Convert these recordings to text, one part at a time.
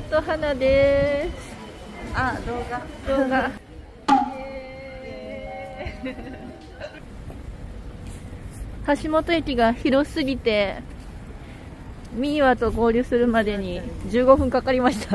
と花です。 あ、動画。 橋本駅が広すぎてミーワと合流するまでに15分かかりました。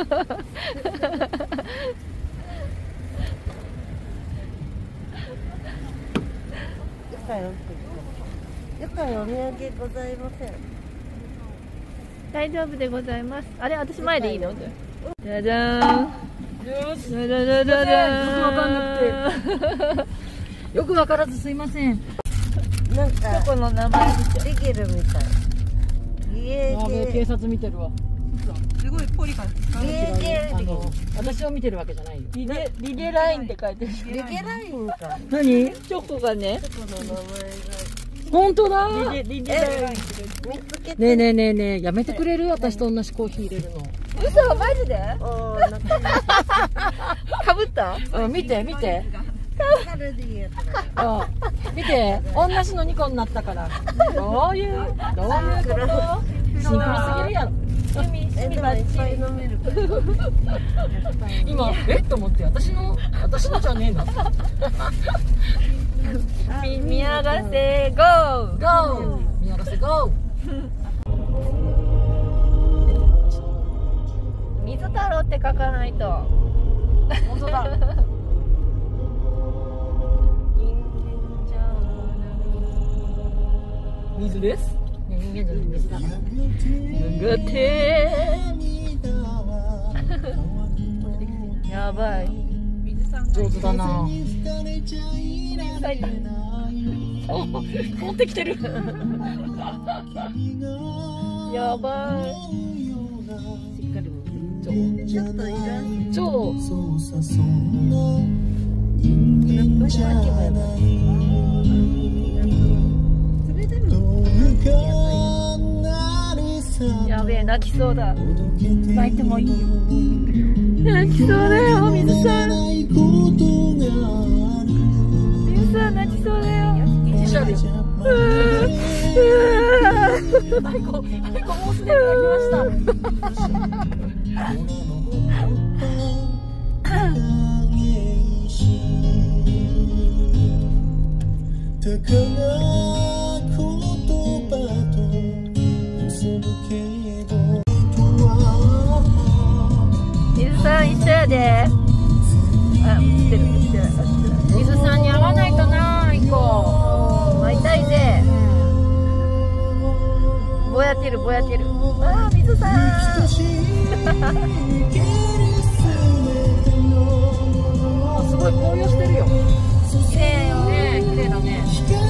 よくお土産ございません。 大丈夫でございます。あれ、私前でいいの？じゃじゃーん。じゃじゃじゃじゃじゃーん。 よくわかんなくて。よくわからずすいません。 なんかチョコの名前リゲルみたい。リエゲ警察見てるわ。 すごいポリがリエゲ私を見てるわけじゃないよ。 リゲラインって書いてる。 リゲラインか。 何？ チョコがね。 チョコの名前が。 本当だ。 リゲライン。 見つけて。 ねえねえねえねえ、やめてくれる？私と同じコーヒー入れるの。 嘘、マジで？ おー、 かぶった？ 見て見て。 カルディや見て、同じの2個になったから。どういうこと？シンプルすぎるやろ。 でもいっぱい飲めるから。 今と思って私のじゃねえな。 宮ヶ瀬ゴーゴー。宮ヶ瀬ゴー。 水太郎って書かないと。 本当だ。水です。人間じゃない水だから。 がてやばい。 上手だな。持ってきてる。 やばい。 しっかりちょっといらん。 超。 やべえ、泣きそうだ。泣いてもいいよ。泣きそうだよ、水さん。水さん泣きそうだよ。 アイコもうすでに泣きました水さん一緒やで。あ、映ってる。 水さんに会わないとな、アイコ。 会いたいぜ。ぼやける。あー、水さん。 すごい紅葉してるよ。 綺麗よ。 ね、綺麗だね。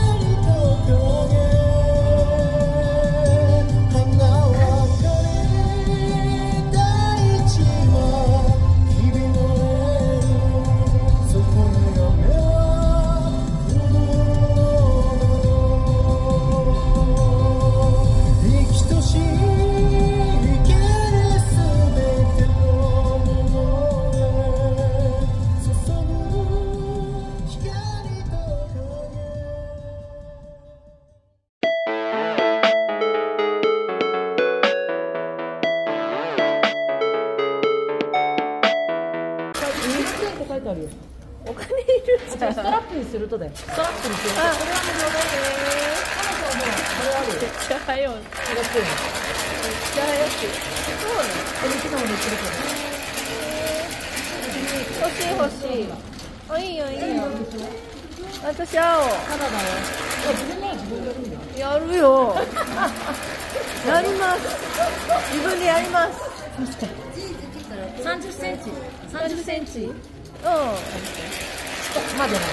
書いてあるよ。 お金いるじゃん。 ストラップにするとだよ。ストラップにすると。これは無料です。彼女はほら、これあるよ。 めっちゃ早い。めっ 200円。 ちゃ早く。そうなの？ これ昨日もできるから。 欲しい。あ、いいよ。私青。 ただだよ。自分のは自分でやるんだよ。 やるよ。やります。自分でやります。 30センチ。30センチ。 うん。 までない。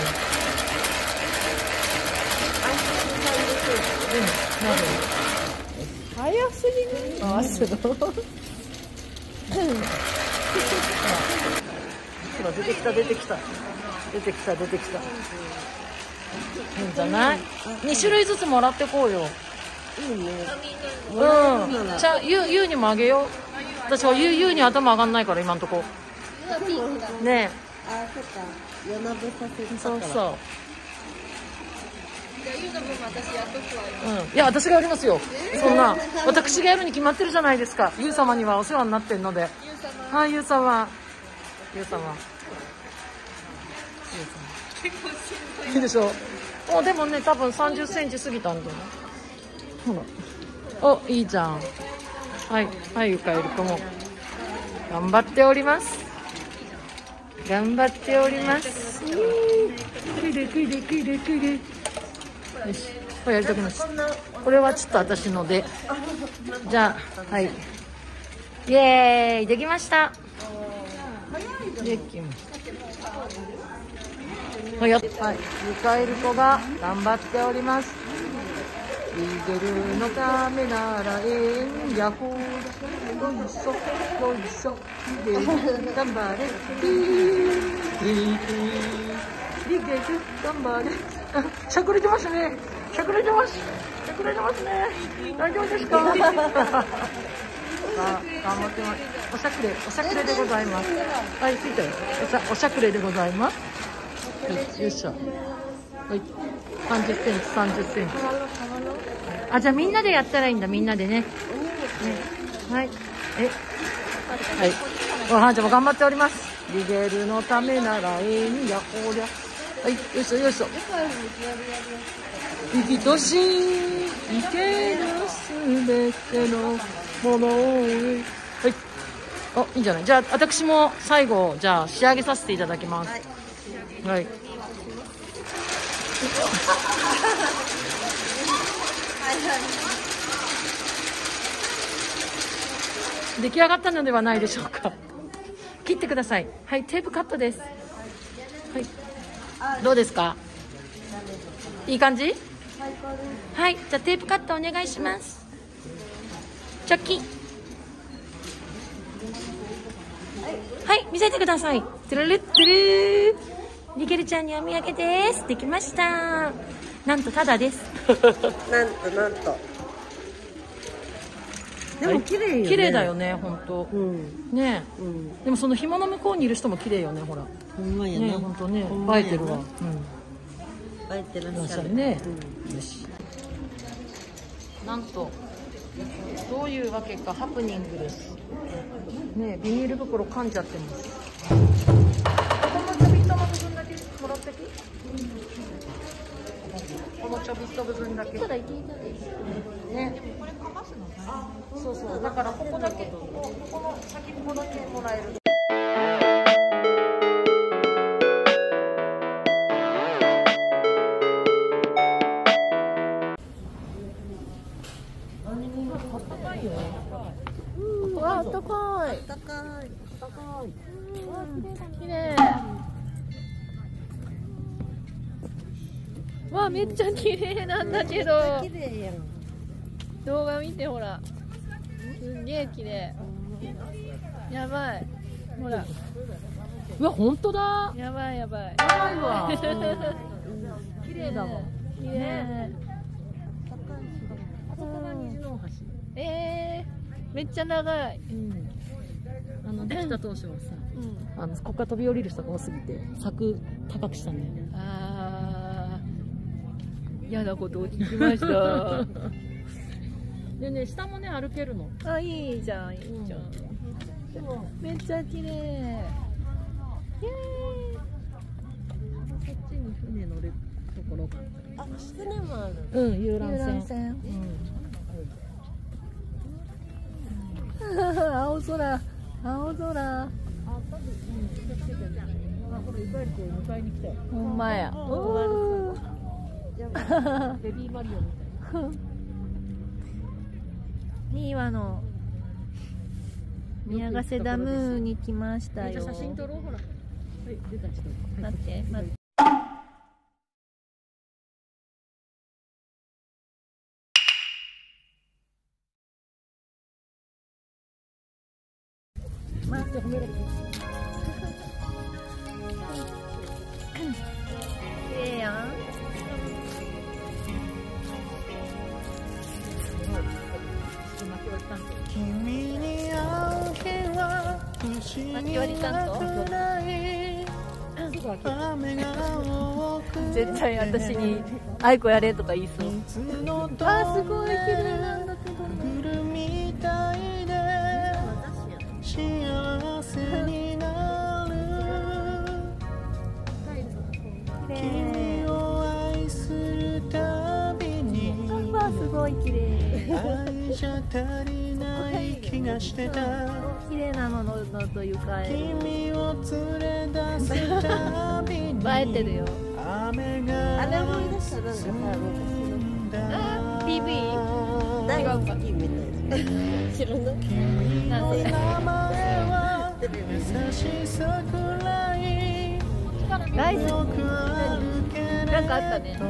早すぎる。あ、すごい。 ほら、出てきた。いいんじゃない？ 2 種類ずつもらってこうよ。 いいね。 うん。じゃあ、ゆうにもあげよう。私はゆうに頭上がんないから今んとこ。ねあ、そっか。夜なべさせえ。 たから。 そうそう。 じゃあ、ゆうの分私やっとくわよ。 いや、私がやりますよ。そんな私がやるに決まってるじゃないですか。ゆう様にはお世話になってるので。 はい、ゆう様。ゆう様。いいでしょ。お、でもね、多分30センチ過ぎたんだよ。ほら。お、いいじゃん。はい、はい、ゆかえる子も。頑張っております。頑張っております。くいでくいでくいでくいで。よし、これやりときます。これはちょっと私ので。じゃあ、はい。イエーイ、できました。できました。はい、ゆかえる子が頑張っております。リゲルのためならえんやほー。よいしょ、よいしょ。リゲル、頑張れ。リゲル、頑張れ。しゃくれてますね。しゃくれてます。しゃくれてますね。大丈夫ですか。さあ、頑張ってます。おしゃくれでございます。はい、ついたよ。おしゃくれでございます。よいしょ。はい。30センチ、30センチ。あ、じゃあみんなでやったらいいんだ、みんなでね。はい。はい。おはんちゃんも頑張っております。リゲルのためならえんやほりゃ。はい、よいしょよいしょ。生きとし生けるすべてのものを。はい。あ、いいんじゃない。じゃあ私も最後じゃあ仕上げさせていただきます。はい。出来上がったのではないでしょうか。切ってください。はい、テープカットです。はい。どうですか。いい感じ。はい、じゃあテープカットお願いします。チョキ。はい、見せてください。トゥルルットゥルー。リゲルちゃんにお土産です。できました。なんとただです。 なんと。でも綺麗よね。 綺麗だよね、本当。ねえ、でもその紐の向こうにいる人も綺麗よね、ほら。 ほんまやね。 本当ね、映えてるわ。 映えてらっしゃるね。よし。なんとどういうわけかハプニングです。ね、ビニール袋噛んじゃってます。このちょびっとの部分だけもらってき。このちょびっと部分だけ。ね。そうそう、だからここだけ、この先っぽだけもらえる。 わ、あったかい。綺麗。わ、めっちゃ綺麗なんだけど。 綺麗やん。 動画見てほら。すげえ綺麗。やばい。ほら。 うわ、本当だ。 やばい。 やばいわ。綺麗だわ。 綺麗。めっちゃ長い。 できた当初はさ、ここから飛び降りる人が多すぎて柵高くしたんだよね。 ああ、嫌なことを聞きました。 でね、下もね歩けるの。 あ、いいじゃん、いいじゃん。めっちゃ綺麗。イエーイ。 そっちに船乗るところが。 あ、船もある。 遊覧船。 青空、青空。ほんまや。 ベビーマリオみたいな。 新和の宮ヶ瀬ダムに来ましたよ。 写真撮ろう、ほら。はい、出た人。 待って、待って。待って、褒める。綺麗やん。巻き割り担当。絶対私に「あいこやれ」とか言いそう。あ、すごい綺麗なんだけどね。 じゃ足りない気がしてた。 綺麗なののと床へ君を連れ出すたびに映えてるよ。 雨があれ思い出したなんかさ、 PV 大学みたいな。知らない？ 君の名前は優しさくらい大好よくあるけれどなんかあったね。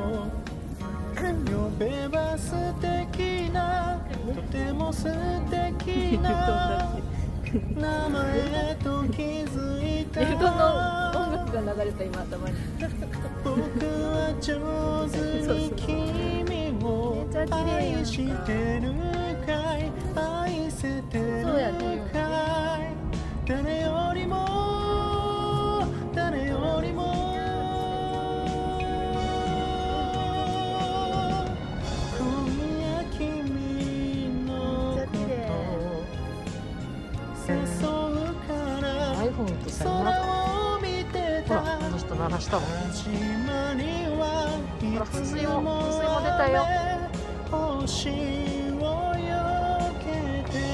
呼べば素敵なとても素敵な名前と気づいた。 ネルトの音楽が流れた今頭に。 僕は上手に君を愛してるかい、愛せてるかい、誰よりも誰よりも今夜君のこと誘うから iPhone とさ、ほら空を見てた。 この人鳴らしたの。 始まりはいほら、 つ噴水もも出たよ。 星をよけて。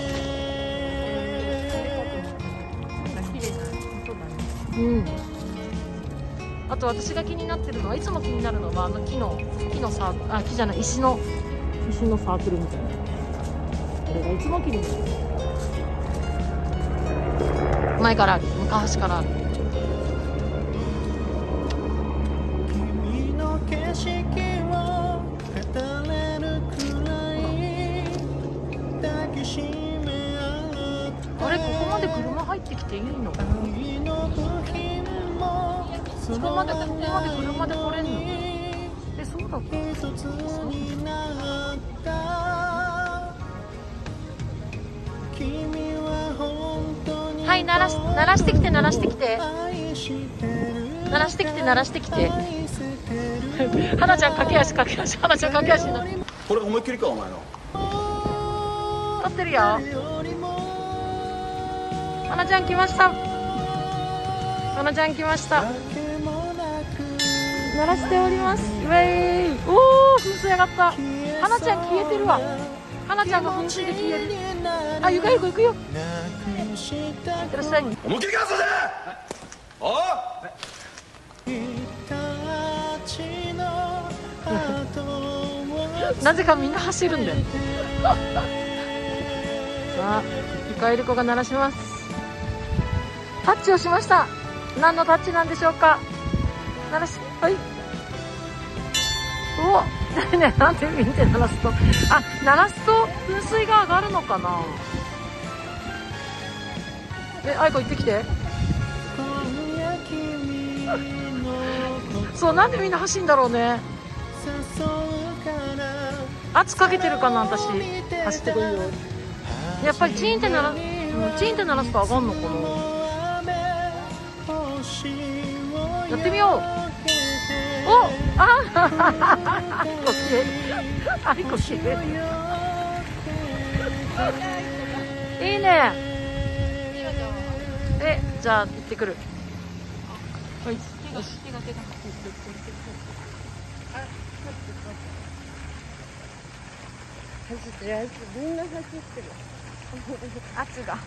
うん。あと私が気になってるのは、いつも気になるのは木のサークル、木じゃない、石のサークルみたいな。これがいつも気になる。前からある、昔からある。 君の景色を語れるくらい抱きしめ合って。 あれ、ここまで車入ってきていいの？ 愛の部品もここまで車で来れんの？そうだっけ？ 一つになった。君は本当にはい、鳴らしてきて、鳴らしてきて。鳴らしてきて、鳴らしてきて。花ちゃん駆け足、花ちゃん駆け足になって。 これ思いっきりかお前の。 撮ってるよ。花ちゃん来ました。花ちゃん来ました。鳴らしております。ウェイ。おお、噴水上がった。花ちゃん消えてるわ。花ちゃんが噴水で消える。あ、ゆかゆか行くよ。いってらっしゃい。 思いっきりかそれ。おなぜかみんな走るんだよ。さあ、ゆかえる子が鳴らします。タッチをしました。何のタッチなんでしょうか。鳴らし、はい。お、ね、なんで見て鳴らすと、鳴らすと噴水が上がるのかな。あいこ行ってきて。そう、なんでみんな走るんだろうね。圧かけてるかな、私。走ってこいよ。やっぱりチーンって鳴らすと上がんのかな。やってみよう。お、あいこ消える。あいこ消える。いいね。じゃあ行ってくる。はい。よし。 走ってる、みんな走ってる。 圧が。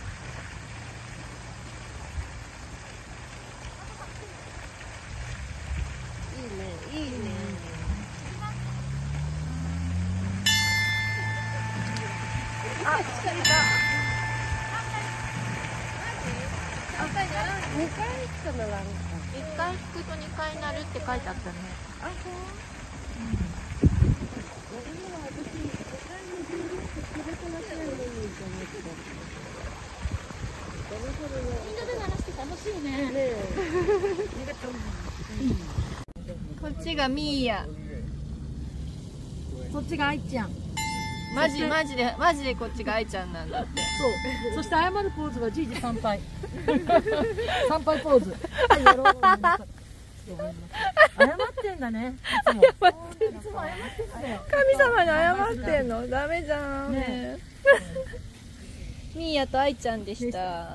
いいね。 あ、来た。 2回しかならんか。 1回引くと2回なるって書いてあったね。 あ、そう。 みんなで鳴らして楽しいね。 こっちがミーヤ。 そっちが愛ちゃん。 マジでこっちが愛ちゃんなんだって。 そう。そして謝るポーズがじいじ参拝。参拝ポーズ。はい、やろう。謝ってんだね。いつも謝ってんだよ。 神様に謝ってんの？ダメじゃん。 ねミーヤと愛ちゃんでした。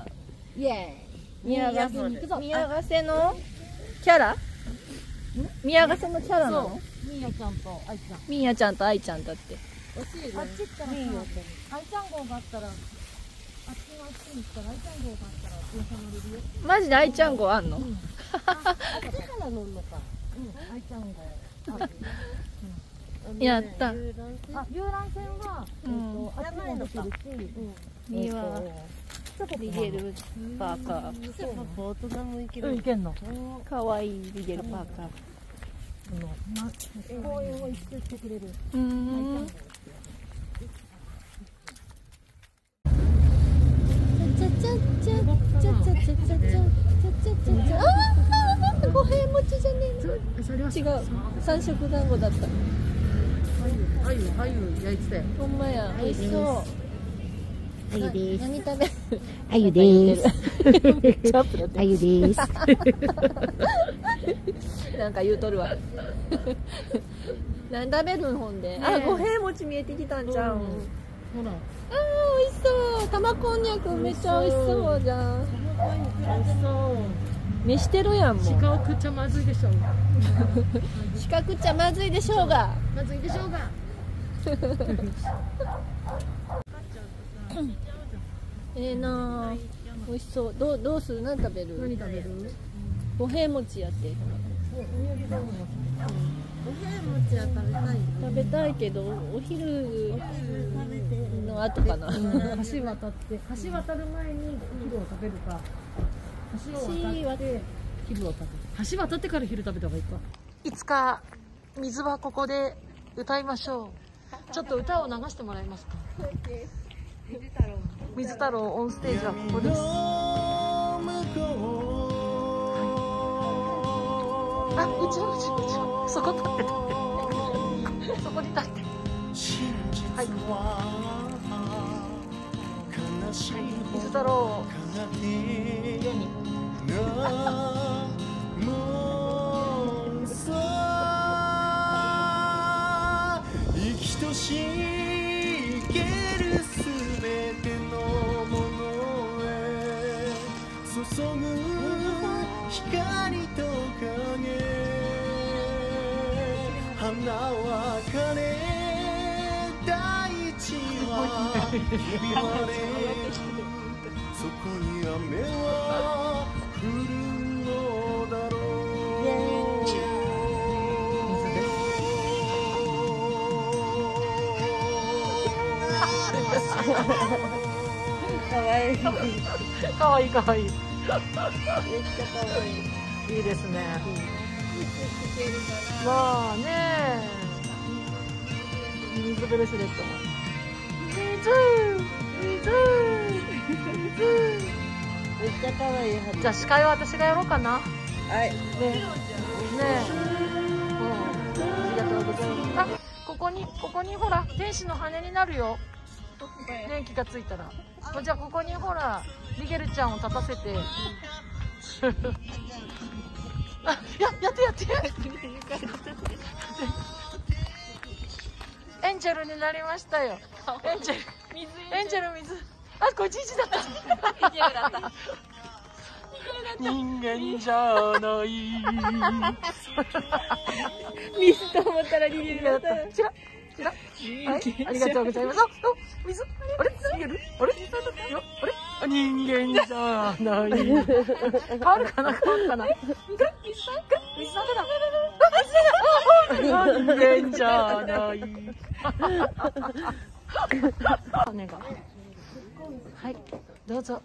イエーイ。 宮ヶ瀬のキャラ？宮ヶ瀬のキャラなの？ ミーヤちゃんと愛ちゃん。 ミーヤちゃんと愛ちゃんだって。 あっち行ったらさ、愛ちゃん号があったら、あっちのあっちに行ったら愛ちゃん号があったら電車乗れるよ。 マジで愛ちゃん号あんの？ あっちから乗るのか。愛ちゃん号。 やった。 あ、遊覧船はあっちもできるし、 右はリゲルパーカー。 大人も行ける。 行けんの？ かわいいリゲルパーカー。 公園を一周してくれる。五平餅じゃねえの。違う、三色団子だった。 あゆ焼いてたよ。 ほんまや、美味しそう。 あゆです。 何食べ？ あゆです。あゆです。 なんか言うとるわ。何食べるんほんで。あ、五平餅見えてきたんちゃう。 ほら。 あー、美味しそう。玉こんにゃくめっちゃ美味しそうじゃん。 美味しそう。 飯してるやんもう。 鹿を食っちゃまずいでしょう。 四角っちゃまずいでしょうが。 まずいでしょうが。 なあ、美味しそう。どうする？何食べる？ 何食べる？ 五平餅やって。 五平餅は食べたい。 食べたいけど、お昼の後かな。 橋渡る前にお昼を食べるか。橋を渡って昼を食べる。橋渡ってから昼食べた方がいいか。いつか水はここで歌いましょう。ちょっと歌を流してもらえますか。水太郎オンステージはここです。あ、うちそこ立ってそこに立って。はい。水太郎家に。 生きとし生けるすべてのものへ注ぐ光と影、花は枯れ大地はひび割れそこに雨は降るのだろう。 かわいい。 かわいいかわいい。 めっちゃかわいい。 いいですね。まあね。水ブレスレットも。 めっちゃかわいい。 じゃあ司会は私がやろうかな。 はい。 ねえ。ありがとうございます。あ、ここにほら天使の羽になるよ。電気がついたら。じゃあここにほらリゲルちゃんを立たせて。あ、やってエンジェルになりましたよ。エンジェル水。あ、これジジだった。人間じゃない。 水と思ったらリゲルだった。 チラ。はい、ありがとうございます。水。あれ？逃げる？あれ？人間じゃない。変わるかな？水だけだ。人間じゃない。羽が。はい、どうぞ。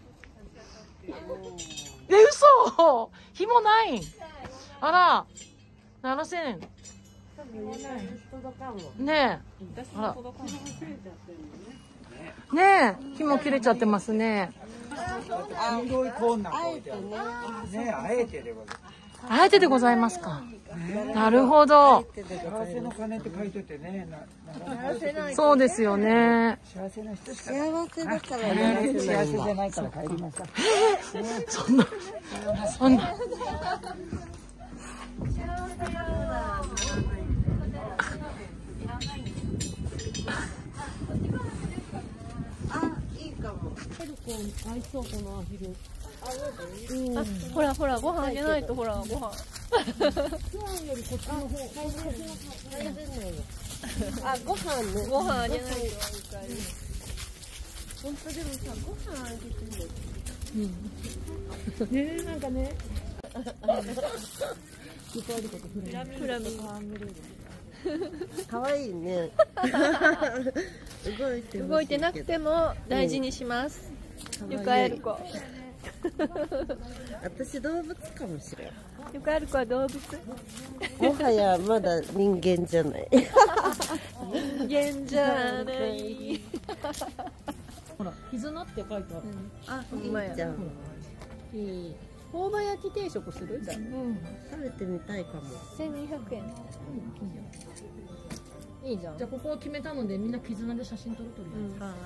嘘！紐ない。あら、7000円。ねえ。あら。ねえ、紐切れちゃってますね。 黄色いコーンなんか置いてある。ね、あえてでございます。 あえてでございますか。なるほど。 幸せの鐘って書いててね。 そうですよね。 幸せな人しか。 幸せだから幸せじゃないから帰りました。 そんな。 ほらご飯あげないと。ほらご飯。 あ、ご飯ね。 ご飯あげないと。 本当でもさ、ご飯あげてる。 ね、なんかね。 フラミ。 可愛いね。 動いてなくても大事にします。ゆかえる子。 私動物かもしれん。 ゆかえる子は動物。 もはやまだ人間じゃない。 人間じゃない。 ほら、絆って書いてある。 あ、 ほんまやいいじゃん。 いい。大葉焼き定食するじゃん。 食べてみたいかも。 1200円。いいじゃん。 じゃあここを決めたのでみんな絆で写真撮るとりあえず。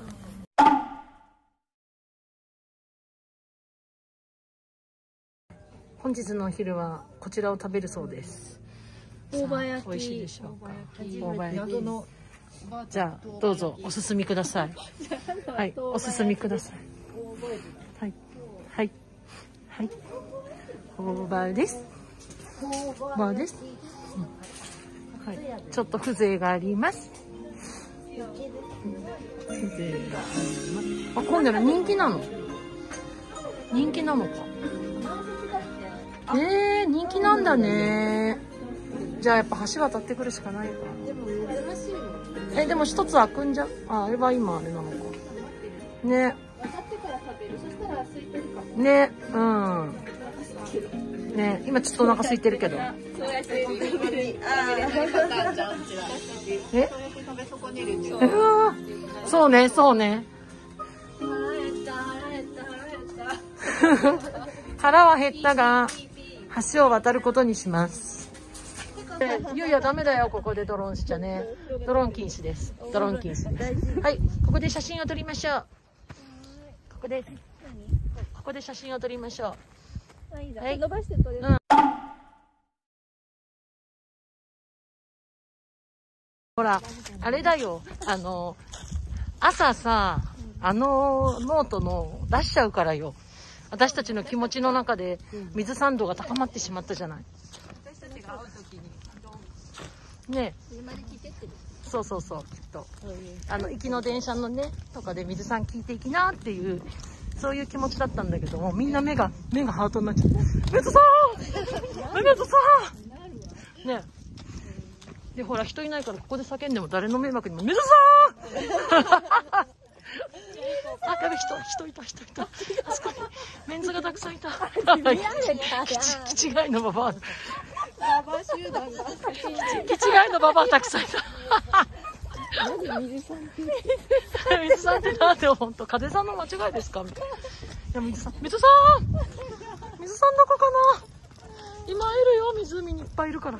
本日のお昼はこちらを食べるそうです。 大葉焼き。 美味しいでしょうか。大葉焼き。じゃあどうぞお進みください。はい、お進みください。はいはいはい。大葉です。大葉です。はい、ちょっと風情があります。風情があります。あ、混んでる。人気なの。人気なのか。人気なんだね。じゃあやっぱ橋渡ってくるしかないか。でも一つ開くんじゃ。あれは今あれなのか。ね。ね、うん。ね、今ちょっとお腹空いてるけど。そうね、そうね。腹は減ったが、橋を渡ることにします。いやいや、ダメだよ、ここでドローンしちゃね。ドローン禁止です。ドローン禁止です。はい、ここで写真を撮りましょう。ここで写真を撮りましょう。 はい、伸ばして撮れる。 ほら、あれだよ、朝さ、ノートの出しちゃうからよ。私たちの気持ちの中で水酸度が高まってしまったじゃない。ねえ。そうそうそう、きっと。行きの電車のね、とかで水さん聞いていきなっていう、そういう気持ちだったんだけども、みんな目がハートになっちゃって。水さん水さんねえ。で、ほら、人いないからここで叫んでも誰の迷惑にも、水さんあ、やべ、人いた。あそこにメンズがたくさんいた。気違いのババア。気違いのババアたくさんいた。水さんってなんで本当風さんの間違いですかみたいな。いや、水さんどこかな。今いるよ、湖にいっぱいいるから。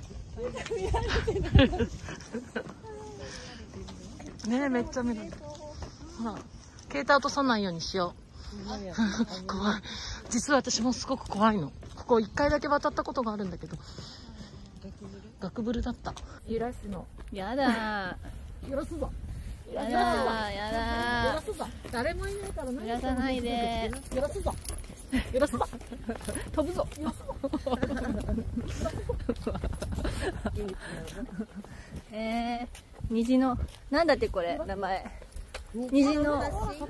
ねえ、めっちゃ見る。ほら、携帯落とさないようにしよう。怖い。実は私もすごく怖いの。ここ1回だけ渡ったことがあるんだけど、ガクブルだった。揺らすの。 やだ揺らすぞ。 やだ揺らすぞ。誰もいないから揺らさないで。 揺らすぞ。揺らすぞ。 飛ぶぞ。虹の、なんだってこれ、名前。虹の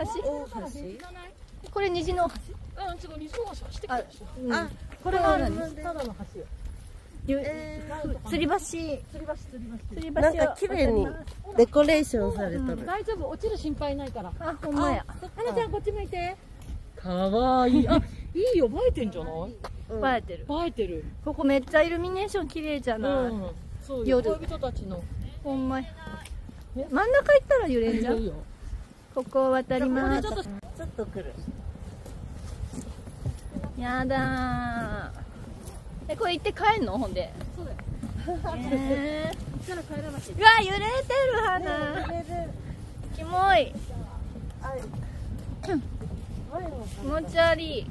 橋？これ虹の橋？ 違う、虹の橋走ってきたでしょ。 あ、これは何？ ただの橋よ。 吊り橋なんか綺麗にデコレーションされとる。 大丈夫、落ちる心配ないから。 あ、ほんまや。 はなちゃんこっち向いて。かわいい。あ、いいよ、映えてんじゃない？ 映えてる。 映えてる。 ここめっちゃイルミネーション綺麗じゃない？ そうよ、恋人たちの。 ほんまや。真ん中行ったら揺れんじゃん。ここを渡ります。 ちょっと来る。 やだー。これ行って帰んの？ほんで。そうだよ。うわ、揺れてる花。キモい。気持ち悪い。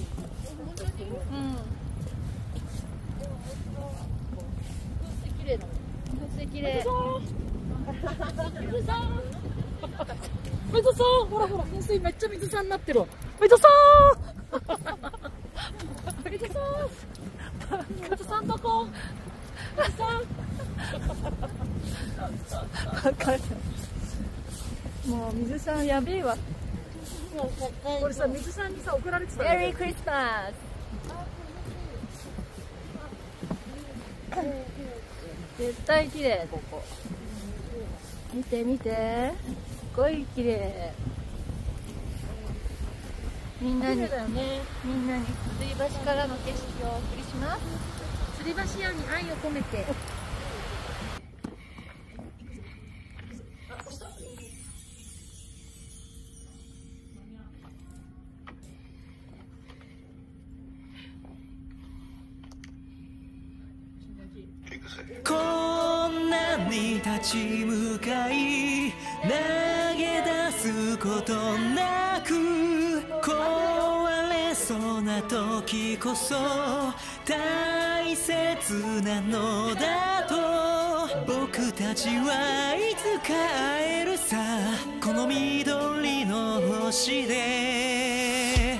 風景綺麗。 水さん、ほらほら、噴水めっちゃ水さんになってる。水さん水さんどこ？水さんさんやべえわ。 これさ、水さんにさ、送られてた。 メリークリスマス。絶対綺麗、ここ。見て見て。すごい綺麗。みんなに、みんなに吊り橋からの景色をお送りします。 吊り橋屋に愛を込めて。 こんなに立ち向かい投げ出すことなく壊れそうな時こそ大切なのだと僕たちはいつか会えるさこの緑の星で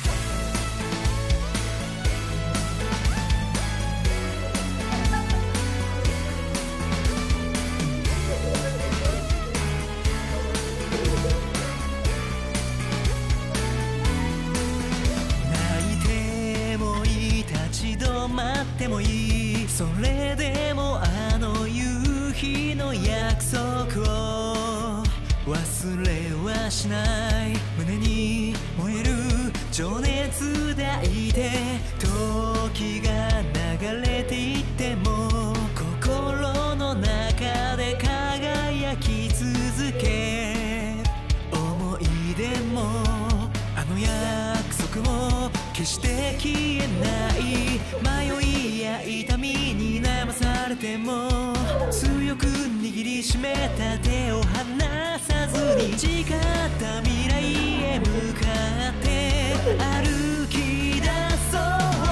待ってもいいそれでもあの夕日の約束を忘れはしない胸に燃える情熱抱いて時が流れていっても心の中で輝き続け思い出もあの約束も決して消えない迷いや痛みに悩まされても強く握りしめた手を離さずに誓った未来へ向かって歩き出そう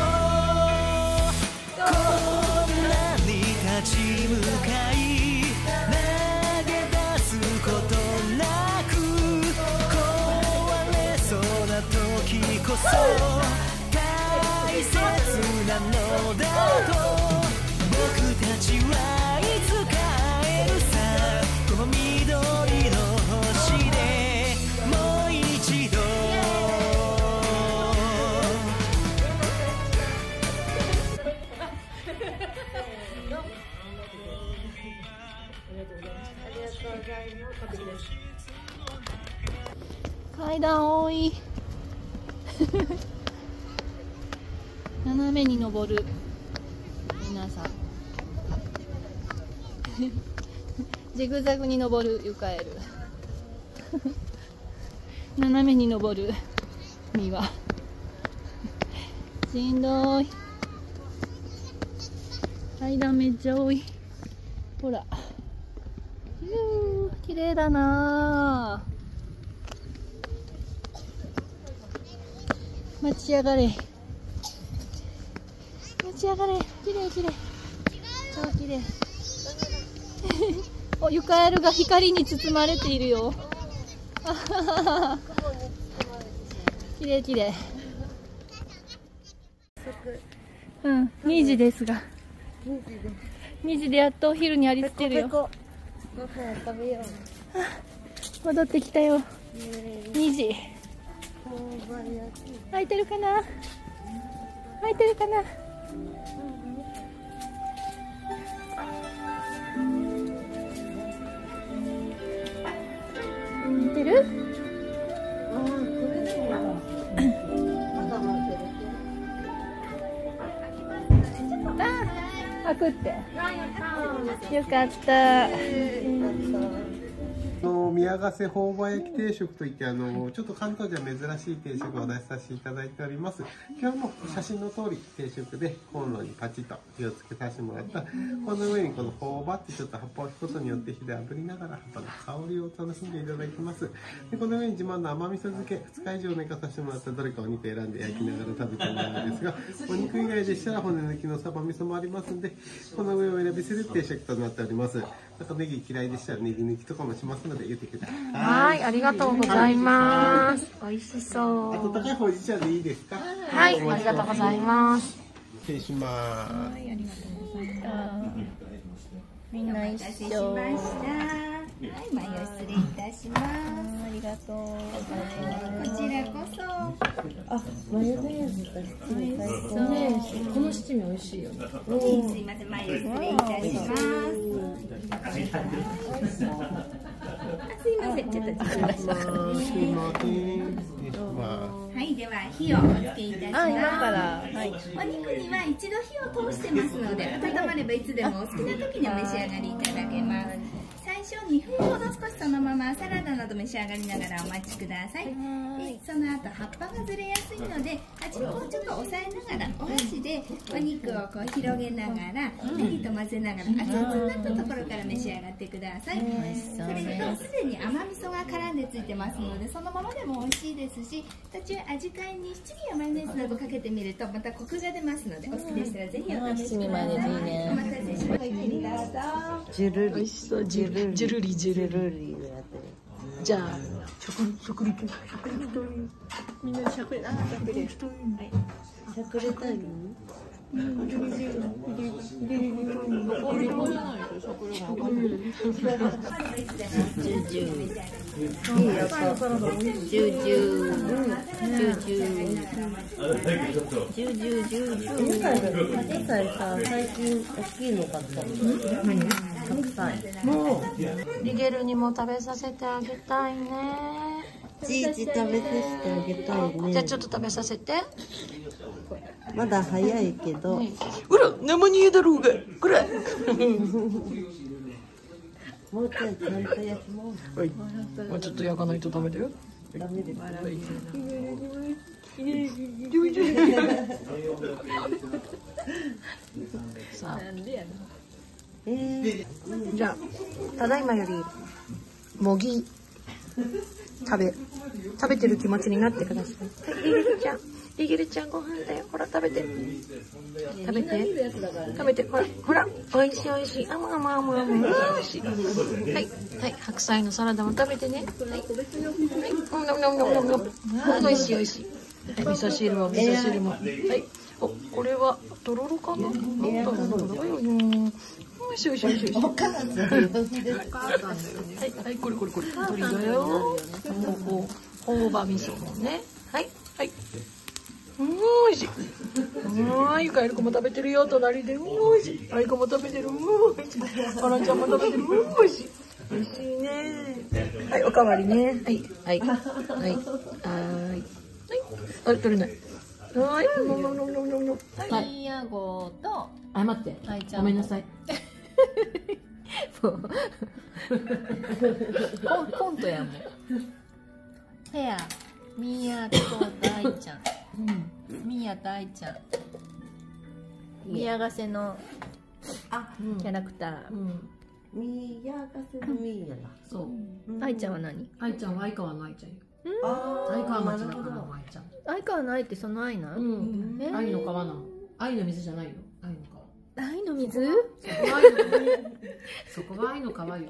こんなに立ち向かい投げ出すことなく壊れそうな時こそ大切なのだと僕たちはいつか会えるさこの緑の星でもう一度階段多い。斜めに登る皆さんジグザグに登るゆかえる斜めに登るミワしんどい階段めっちゃ多いほら綺麗だな待ち上がれ立ち上がれ、綺麗綺麗、超綺麗。お、ゆかえるが光に包まれているよ。綺麗綺麗。うん、2時ですが。2時でやっとお昼にありつけるよ。戻ってきたよ。2時。空いてるかな。空いてるかな。見てる？開くって。よかった。 宮ヶ瀬朴葉焼き定食といってちょっと関東じゃ珍しい定食をお出しさせていただいております。今日も写真の通り定食でコンロにパチッと火をつけさせてもらったこの上にこの朴葉ってちょっと葉っぱを引くことによって火で炙りながら葉っぱの香りを楽しんでいただきます。でこの上に自慢の甘味噌漬け2日以上寝かさせてもらったどれかお肉選んで焼きながら食べてもらうんですがお肉以外でしたら骨抜きのサバ味噌もありますんでこの上を選びする定食となっております。あとネギ嫌いでしたらネギ抜きとかもしますので言ってください。 はい、ありがとうございます。美味しそう。 温かいほうじ茶でいいですか？ はい、ありがとうございます。 失礼します。 はい、ありがとうございます。みんな一緒。 はい、前を失礼いたします。 ありがとう。 こちらこそ。 あ、マヨネーズと七味最高ね、この七味美味しいよね。 すいません、前を失礼いたします。すいません、ちょっと時間がしました。はい、では火をおつけいたします。 今から、はい、 お肉には一度火を通してますので、温まればいつでもお好きな時にお召し上がりいただけます。最初2分ほど少しそのままサラダなど召し上がりながらお待ちください。でその後葉っぱがずれやすいので、端っこをちょっと押さえながらお箸でお肉をこう広げながらネギと混ぜながら熱々になったところから召し上がってください。それとすでに甘味噌が絡んでついてますので、そのままでも美味しいですし、途中味変えに七味やマヨネーズなどかけてみるとまたコクが出ますので、お好きでしたらぜひお試しください。お待たせしました。どうぞ。 ジュルリ、美味しそう。ジュルリジュルリ。じゃあ食リポみんなしゃくれ、あ、しゃくれ、はい、しゃくれたいの？ 最近大きいの買ったの。 もうリゲルにも食べさせてあげたいね。 じいじ食べさせてあげたいね。 じゃあちょっと食べさせて。 まだ早いけど。 ほら、生煮えだろうが。これ。 もうちょいちゃんと焼きます。 はい。もうちょっと焼かないとダメだよ。 ダメです。 さあ。じゃあ、ただいまよりもぎ食べてる気持ちになってください。はい、リゲルちゃん、リゲルちゃんご飯だよ。ほら食べて、食べて、ほら、おいしいおいしい、あむあむあむあむ、おいしい。はいはい、白菜のサラダも食べてね。はいはい、おいしいおいしい。はい、味噌汁も。はい、お、これはとろろかな。おいしい。お母さんだよね。はい、これ。鶏だよ。大葉味噌もね。はい。おいしい。ゆかえる子も食べてるよ。隣で。おいしい。あいこも食べてる。おいしい。あらちゃんも食べてる。おいしい。おいしいね。はい、おかわりね。はい。あ、取れない。はい。 ヤゴと。 あ、待って。ごめんなさい。 コントやもん。ペア、ミヤと大ちゃん。ミヤとアイちゃん。宮ヶ瀬のキャラクター。 宮ヶ瀬のミーヤだ。 そう。 アイちゃんは何？ アイちゃんは相川のアイちゃんよ。相川町だからのアイちゃん。 相川のアイってそのアイなん？ 愛の川なの。愛の水じゃないよ。愛の川。 愛の水？ そこは愛の川よ。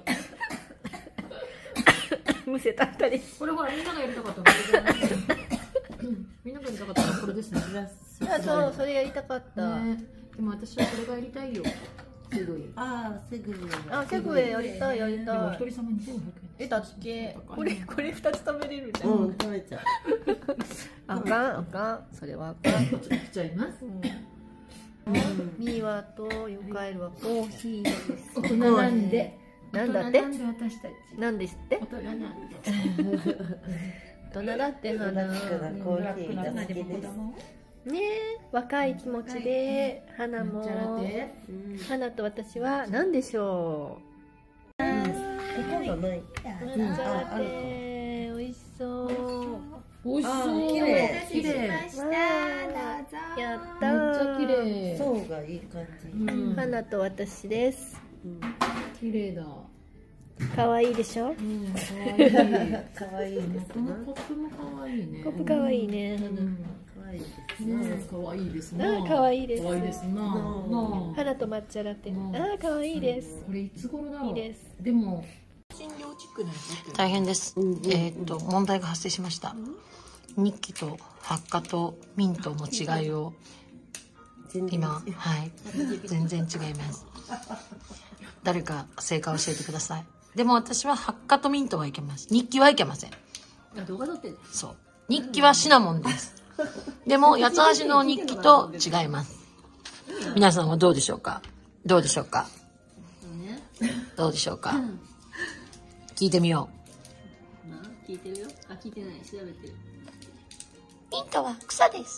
むせた二人。 これほらみんながやりたかったの。みんながやりたかったのこれですね。 そう、それやりたかった。 でも私はこれがやりたいよ。セグウェイ。 セグウェイ。 セグウェイやりたい。 でも一人様2500円。 だっけ。これ2つ食べれるじゃん。 食べちゃう。 あかん。それはあかん。 来ちゃいます。 ミワとヨカエルはコーヒーです。 大人なんで。 なんだって？ なんで私たち。 なんですって？ 大人なんで。 大人だって花。 コーヒーが好きです。 ねえ、若い気持ちで花も花と私は何でしょう。 ここがない。 なんちゃらて美味しそう。 美味しそう。綺麗。 やったー。めっちゃ綺麗。 そうがいい感じ。花と私です。 綺麗だ。 可愛いでしょ。 可愛いです。 このコップも可愛いね。 コップ可愛いね。 可愛いですね。 可愛いです。 可愛いですな。 花と抹茶ラテ。可愛いです。 これいつ頃だろう。 いいです。 でも大変です。問題が発生しました。日記と発火とミントの違いを今全然違います。誰か正解教えてください。 でも私はハッカとミントはいけます。日記はいけません。 動画撮ってんの？ そう。日記はシナモンです。でも、八つ橋の日記と違います。皆さんはどうでしょうか？どうでしょうか？どうでしょうか？聞いてみよう。聞いてるよ。あ、聞いてない。調べてる。 ミントは草です。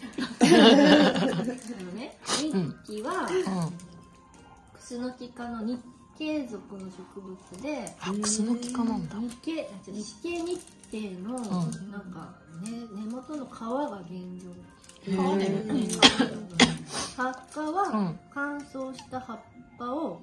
日記は、クスノキ科の日系属の植物で、 クスノキ科なんだ。 日系日程の、なんか、根元の皮が原料。葉っぱは、乾燥した葉っぱを、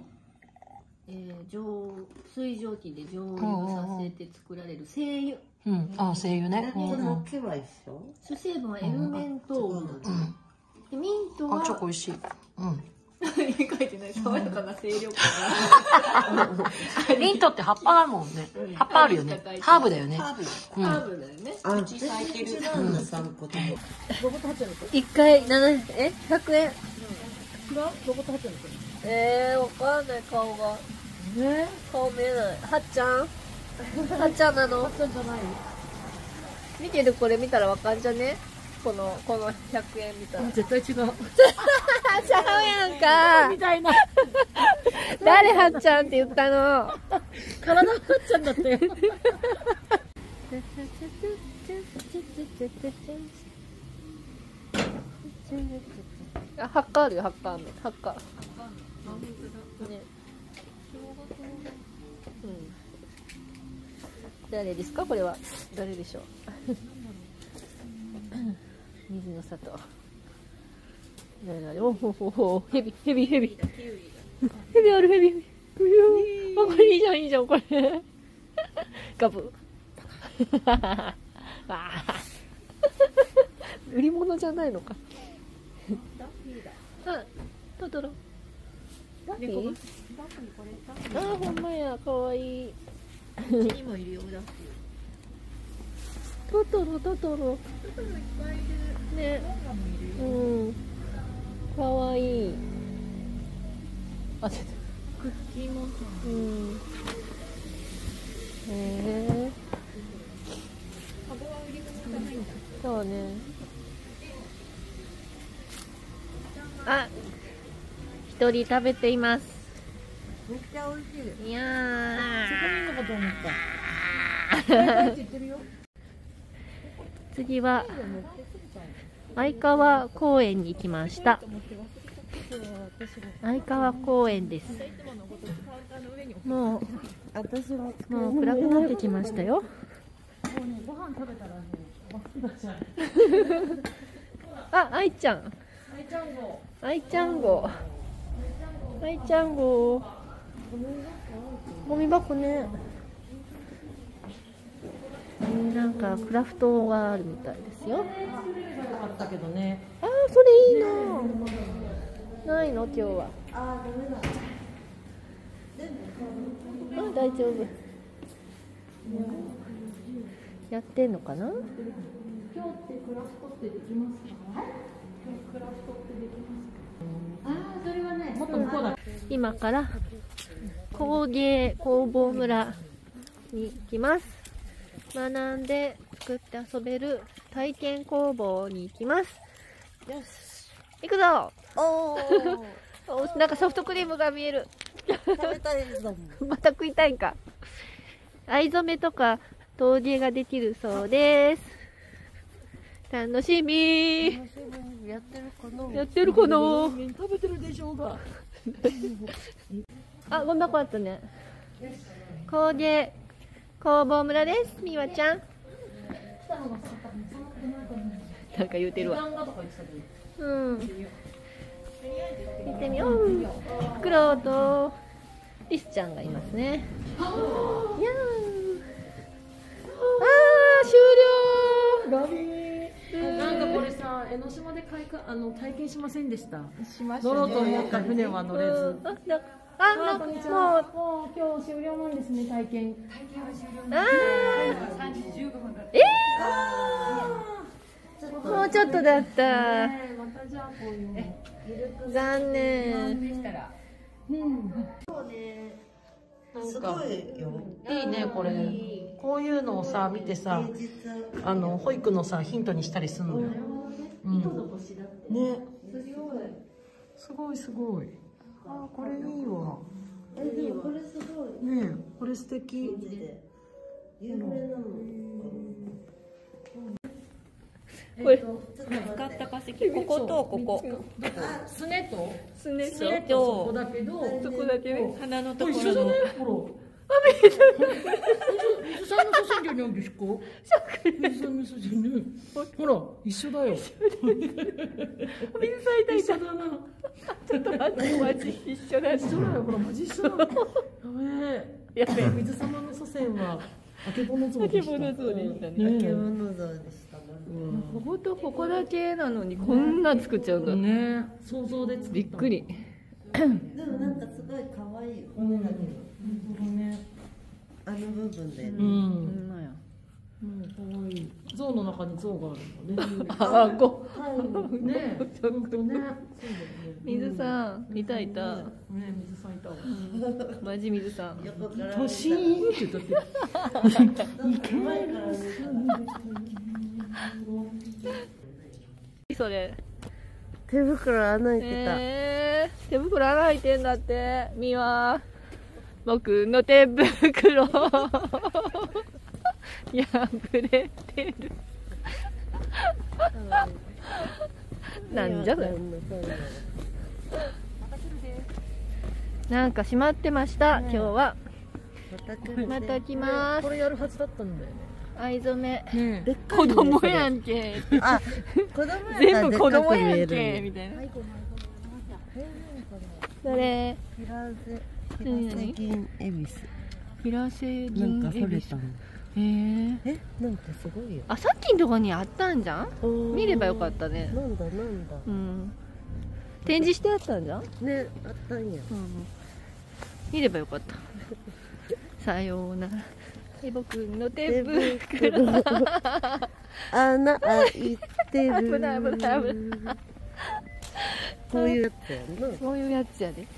水蒸気で蒸留させて作られる精油。 精油ね。 主成分はエルメントウル。ミントは。 チョコ美味しい。 書いてない。爽やかな清涼感。ミントって葉っぱだもんね。葉っぱあるよね。ハーブだよね。ハーブだよね。 1回100円。どこと入ってるの？わかんない顔が。顔見えない。はっちゃん？はっちゃんなの？はっちゃんじゃない。見てるこれ見たらわかんじゃね？この100円見たら。 絶対違う。 ちゃうやんか。 みたいな。 誰はっちゃんって言ったの？ 体はっちゃんだって。 あ、ハッカあるよ、ハッカ飴。ハッカ。ね。誰ですかこれは？誰でしょう？水の里。おほ、ヘビある、ヘビ。これいいじゃん、これ。ガブ。売り物じゃないのか。あ、トトロ。ダッフィー？あ、ほんまや、かわいい。 こっちにもいるよ、ダッフィー。 トトロ。 トトロいっぱいいる。 ね。かわいい。あ、ちょっと。 クッキーモンスター。カゴは売り物じゃないんだ。 そうね。あ、一人食べています。 めっちゃ美味しいです。 いやー。 そこにいるのかと思った。 次は相川公園に行きました。相川公園です。もう暗くなってきましたよ。あ、愛ちゃん号。ゴミ箱ね。なんかクラフトがあるみたいですよ。 あったけどね。 ああ、それいいな。ないの今日は。あ、大丈夫。やってんのかな。今日ってクラフトってできますか？クラフトってできますか？ああ、それはね。もっと向こうだ。今から工芸工房村に行きます。学んで作って遊べる体験工房に行きます。よし、行くぞ。おなんかソフトクリームが見える。食べたいぞ。また食いたいんか。藍染めとか陶芸ができるそうです。楽しみ。やってるかな。 食べてるでしょうが。 あ、ゴミ箱あったね。工芸工房村です。みわちゃん。なんか言うてるわ。見てみよう。フクロウとリスちゃんがいますね。いやー。終了。 なんかこれさ、江ノ島で体験しませんでした。 しましたね。 乗ろうと思った船は乗れず。 こんにちは。 もう今日終了なんですね、体験。 体験は終了。3時15分だった。 もうちょっとだった。 またじゃあこういうの。 残念。 でしたら。 そうね。 なんかいいねこれ。こういうのをさ見てさ、保育のさヒントにしたりするのよ。うん。ね。すごいすごい。あこれいいわ。 でもこれすごい。 ねえこれ素敵。 これ使った化石、こことここ。 すねとすねそこだけど、 そこだけね、鼻のところの。 一緒だね、ほら。水さんの写真じゃないですか。水さんの写真ね。ほら、一緒だよ。 水さんいたいた。ちょっと待って、マジ一緒だ。 一緒だよ、ほら、マジ一緒だ。やべえ、水様の祖先は。あけぼの像でした。あけぼの像でしたね。 あけぼの像でしたね。 こことここだけなのに、こんな作っちゃうんだね。想像でびっくり。 でもなんかすごい可愛い骨だけど。あの部分で。 うん。なんや。可愛い。像の中に像があるのね。 あ、こ。 ね。本当ね。 水さん、いたいた。 ね、水さんいたわ。 マジ水さん。 トシーンって言ったって。いけそれ。 手袋穴開いてた。手袋穴開いてんだって。みわ。僕の手袋。破れてる。なんじゃそれ。なんか閉まってました。今日は。また来ます。 これやるはずだったんだよね。 藍染め。子供やんけ。 あ、子供全部子供やんけみたいな。それ。 ヒラセ銀恵比寿。 ヒラセ銀恵比寿。 なんかすごいよ。 あ、さっきのとこにあったんじゃん。見ればよかったね。 なんだなんだ。 うん。展示してあったんじゃん。 ね、あったんや。 見ればよかった。さようなら。僕の手袋。 穴開いてる。 危ない危ない危ない。 こういうやつやな。 そういうやつやで。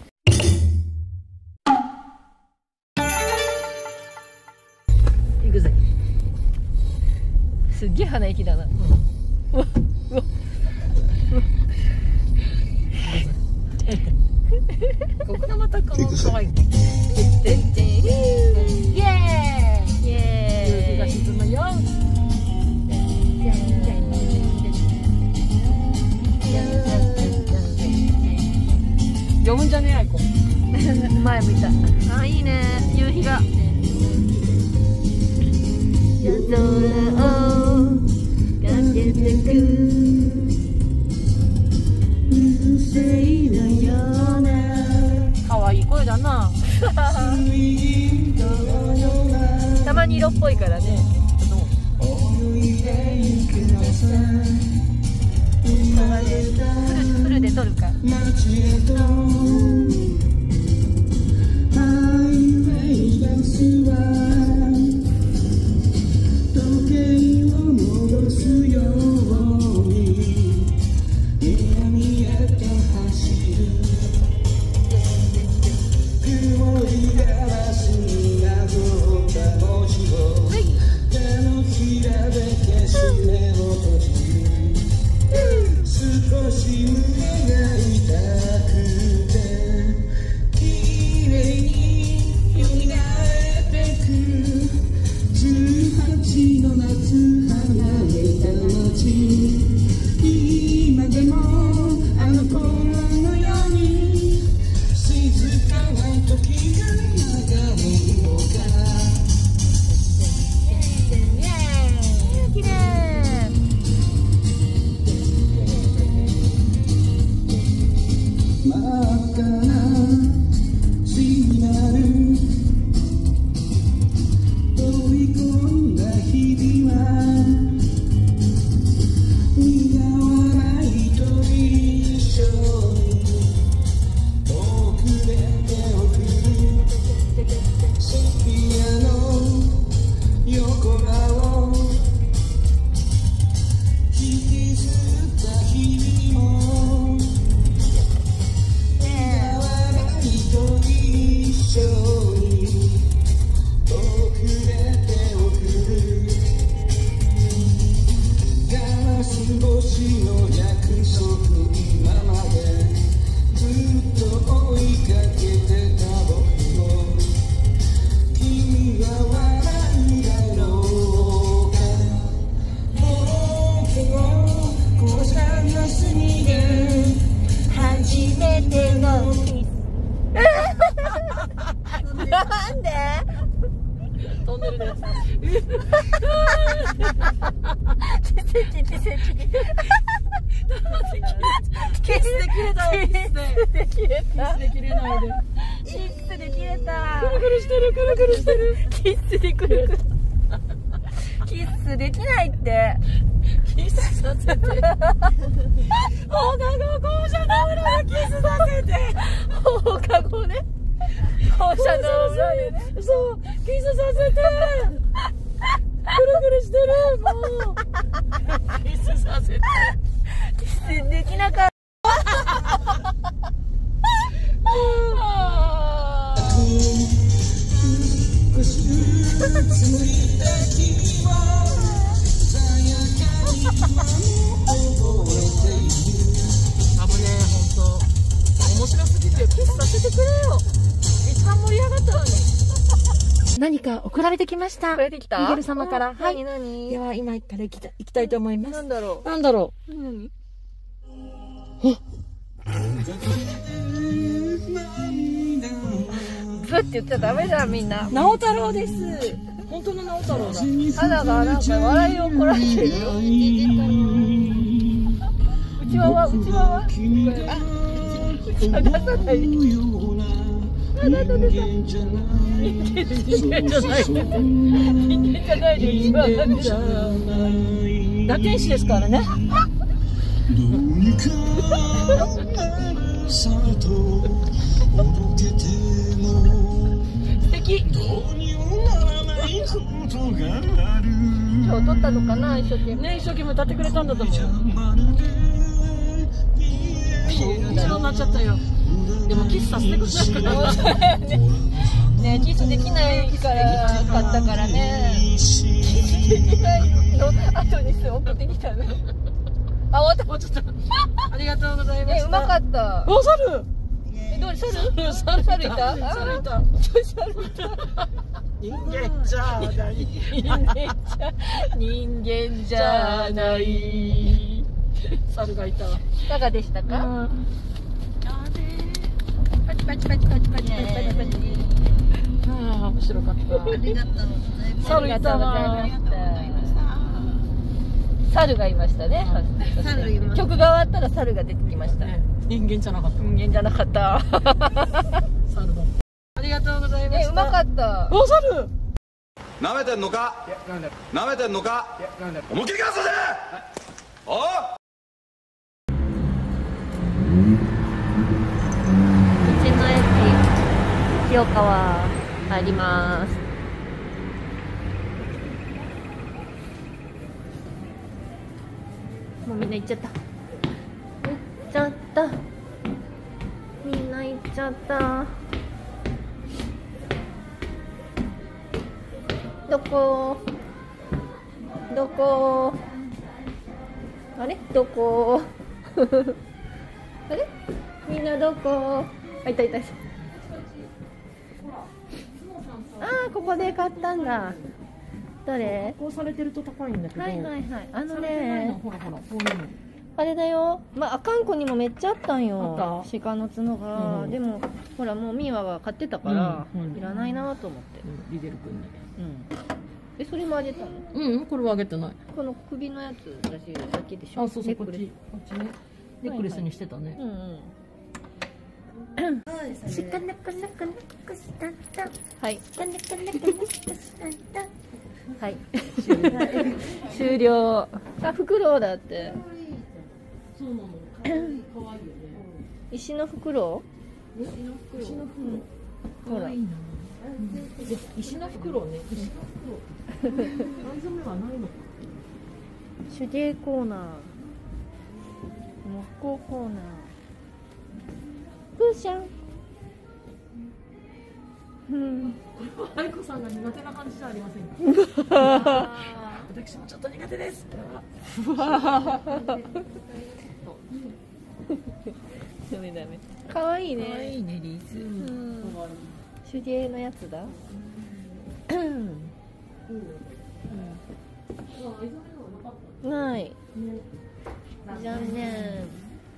行くぜ。すっげえ鼻息だな。うわうわ。 ここがまた可愛い。イエーイ。イエーイ。夕日が沈むよ。読むんじゃねえ、あいこ。 前見た。あ、いいね。夕日が。夜空をかけてく。うるせいなような。 可愛い声だな。 たまに色っぽいからね。フルで撮るか。 キスで切れた。キスで切れないで。 キスで切れた。 くるくるしてる、くるくるしてる。 キスでくるくる。キスできないって。 キスさせて。放課後校舎の裏でキスさせて。 放課後ね。校舎の裏でね。 そう、キスさせて。くるくるしてる。もう。キスさせて。 キスできなかった。 面白すぎてキスさせてくれよ。一番盛り上がったのに。何か送られてきました。 送られてきた？ ミゲル様から。はい。 何？ では今から行きたいと思います。 なんだろう。 なんだろう。 何？ブって言っちゃダメだみんな。 直太朗です。本当の直太朗だ。 肌がなんか笑いをこらしてるよ。うちわは？出さない。人間じゃないでうちわ。 堕天使ですからね。素敵。 今日撮ったのかな、一生懸命。 ね、一生懸命歌ってくれたんだと思う。後ろになっちゃったよ。でもキスさせてくれないからね、キスできないからかったからね。キスできないの後に送ってきたの。あ、終わった。 ありがとうございました。 うまかった。 お、猿。 どれ、猿いた？ 猿いた。人間じゃない。 人間じゃない。 猿がいたわ。 いかがでしたか？パチパチパチパチパチパチパチ。 ああ、面白かった。 ありがとうございます。 猿いたわ。猿がいましたね。曲が終わったら猿が出てきました。 人間じゃなかった。 人間じゃなかった。 猿だ。ありがとうございました。 うまかった。 お、猿。 なめてんのか？なめてんのか？思いっきりかわせて！おう！ 道の駅清川入ります。もうみんな行っちゃった。行っちゃった。みんな行っちゃった。どこ？どこ？あれ？どこ？あれ？みんなどこ？あ、いたいたいた。ああ、ここで買ったんだ。どれ？ こうされてると高いんだけど。 はいはいはい。あのね、 ほらほら、こういうの。 あれだよ。まあ、あかんこにもめっちゃあったんよ。 あった？ 鹿の角が、 うん、 でもほらもうミーワは買ってたから、 うん、 いらないなと思って。 リゲル君に。 うん。それもあげたの？ うん、これはあげてない。 この首のやつだし、さっきでしょ。 あ、そうそう、こっちね。ネックレスにしてたね。 うんうん。しかなくなくなくしたんだ。はい。かなくなくなくしたんだ。はい。終了。あ、フクロウだって。 そうなの。可愛いよね。 石のフクロウ？ 石のフクロウ。石のフクロウ。 ほら。 石のフクロウね。石のフクロウ。藍染めはないのか。 手芸コーナー。木工コーナー。プーシャン。うん。 愛子さんが苦手な感じじゃありませんか。私もちょっと苦手です。 ダメダメ。可愛いね。 可愛いね、リース。 手芸のやつだ。ない。残念。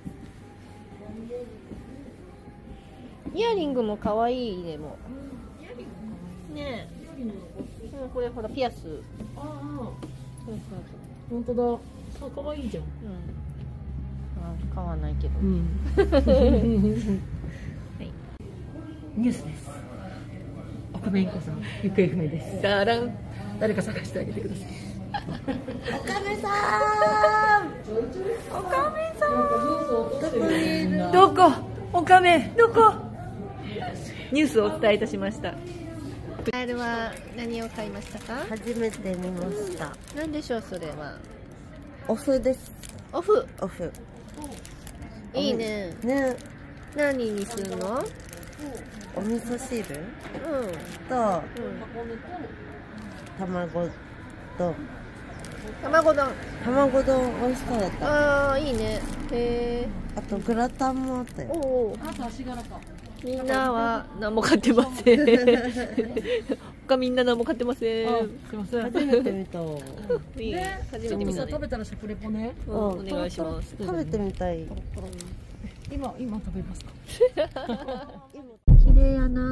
イヤリングも可愛いでも。ねえ。これほらピアス。 ああ。本当だ。 あ、可愛いじゃん。 あ、買わないけど。 うん。ニュースです。岡部インコさん行方不明です。だらん。誰か探してあげてください。 岡部さん。 岡部さん。 どこにいる？ どこ？岡部どこ？ニュースをお伝えいたしました。 カエルは何を買いましたか？ 初めて見ました。 何でしょうそれは？ お麩です。 お麩。 お麩。 いいね。 ね。 何にするの？ お味噌汁と卵と卵丼。 卵丼美味しかった。 ああ、いいね。へえ。 あとグラタンもあったよ。 おお。 あと足柄か。 みんなは何も買ってません。他みんな何も買ってません。 すいません。 初めて見た。 いい。初めて見たね。 食べたら食レポね。 お願いします。 食べてみたい。 今食べますか。 綺麗やな。 うん。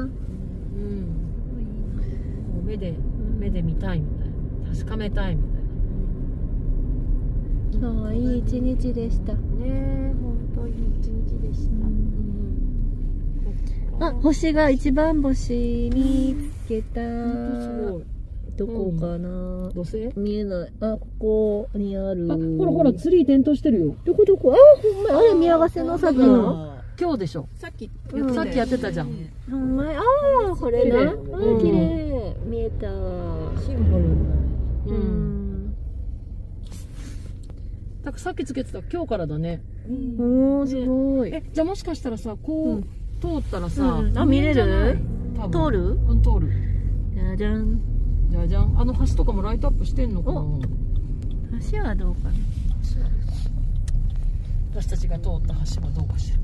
目で見たいみたいな。確かめたいみたいな。 今日はいい一日でした。 ね、本当に一日でした。 あ、星が一番星見つけた。 すごい。 どこかな。 土星？ 見えない。あ、ここにある。 あ、ほらツリー点灯してるよ。 どこどこ？あ、ほんま。あれ見合わせのさっきの。 今日でしょ。さっきやってたじゃん。 ほんま。ああ、これな。あ、綺麗。見えた。 シンボル。うん。だからさっきつけてた今日からだね。 おお、すごい。 じゃあもしかしたらさ、こう通ったらさ、 あ、見れる？通る？ うん、通る。 じゃじゃん。 じゃじゃん。あの橋とかもライトアップしてんのかな。 橋はどうかな。 私たちが通った橋はどうかしら。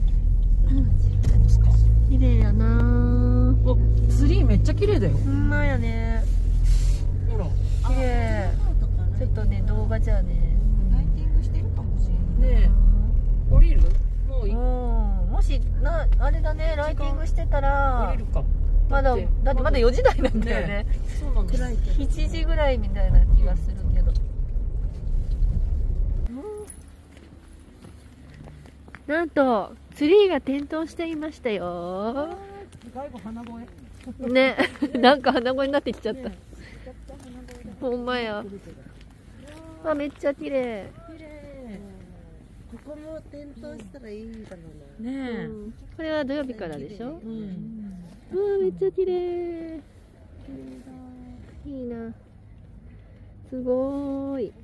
綺麗やな。 お、ツリーめっちゃ綺麗だよ。 ほんまやね。 ほら。 綺麗。ちょっとね、動画じゃね。 ライティングしてるかもしれない。 ねえ。降りる？もういい。 もしあれだね、ライティングしてたら。 降りるか。 だってまだ4時台なんだよね。 そうなんです。 7時ぐらいみたいな気がするけど。なんとツリーが点灯していましたよ。 最後鼻声。 ね、なんか鼻声になってきちゃった。ほんまや。あ、めっちゃ綺麗。 ここも点灯したらいいんだろうな。 ねえ。 これは土曜日からでしょ。 うん。 めっちゃ綺麗。いいな。すごーい。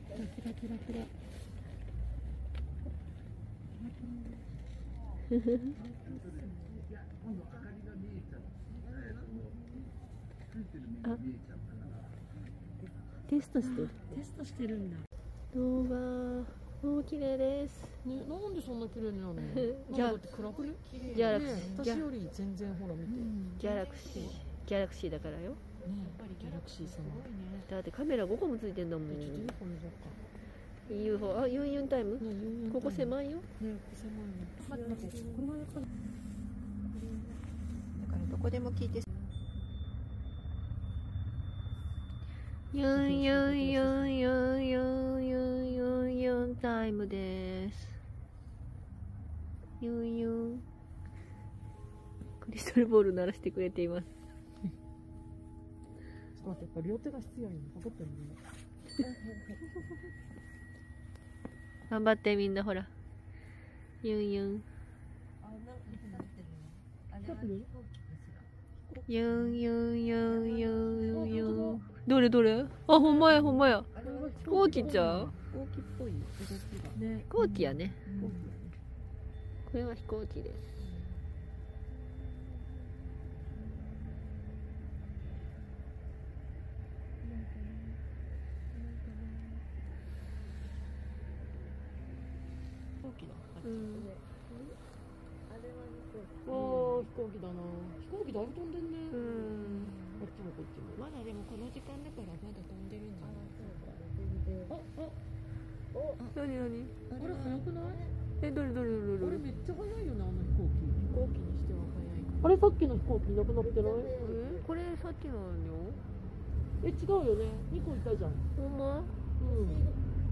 あ、テストしてる。 テストしてるんだ。 動画、綺麗です。 ね、なんでそんな綺麗なの？ ギャラクシー。 私より全然ほら見て。 ギャラクシーだからよ。 ね、ギャラクシーさん。 だってカメラ5個もついてんだもん。UFO、あ、ユンユンタイム。ここ狭いよ。 ね、狭いの。待って、これはやっぱり。 だからどこでも聞いて。ユンユンユンユンユンユンユンユンタイムです。ユンユン。クリスタルボール鳴らしてくれています。 ちょっと待って、やっぱ両手が必要に分かってるね。 頑張ってみんなほら。ユンユン。ユンユンユンユンユン。どれどれ？あ、ほんまやほんまや。飛行機ちゃう？ 飛行機っぽい。 飛行機やね。これは飛行機です。 飛行機だな。飛行機だいぶ飛んでんね。こっちもこっちも。 まだでもこの時間だからまだ飛んでるんじゃない？ なになに？ あれ早くない？ どれどれどれどれ？ あれめっちゃ早いよね、あの飛行機。 飛行機にしては早い。 あれさっきの飛行機いなくなってない？ これさっきのよ。 違うよね。2個いたじゃん。 ほんま？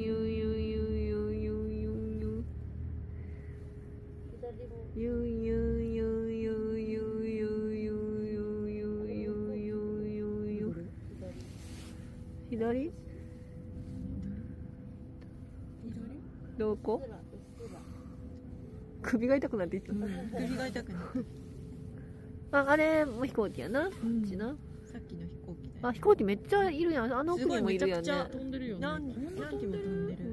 左？どこ？首が痛くなっていった。 首が痛くなって。 あれも飛行機やな。こっちな。 さっきの飛行機。 あ、飛行機めっちゃいるやん。あの奥にもいるやんね。 飛んでるよね。何機も飛んでる。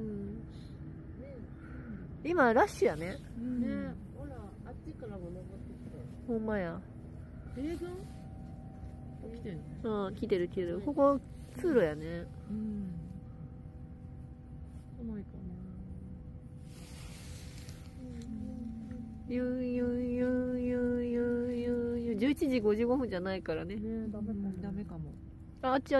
今ラッシュやね。 ね、ほら、あっちからも登ってきた。 ほんまや。 映画？来てる。 うん、来てる来てる。ここ通路やね。 うん。来ないかな。 11時55分じゃないからね。 ダメかも。 あっち。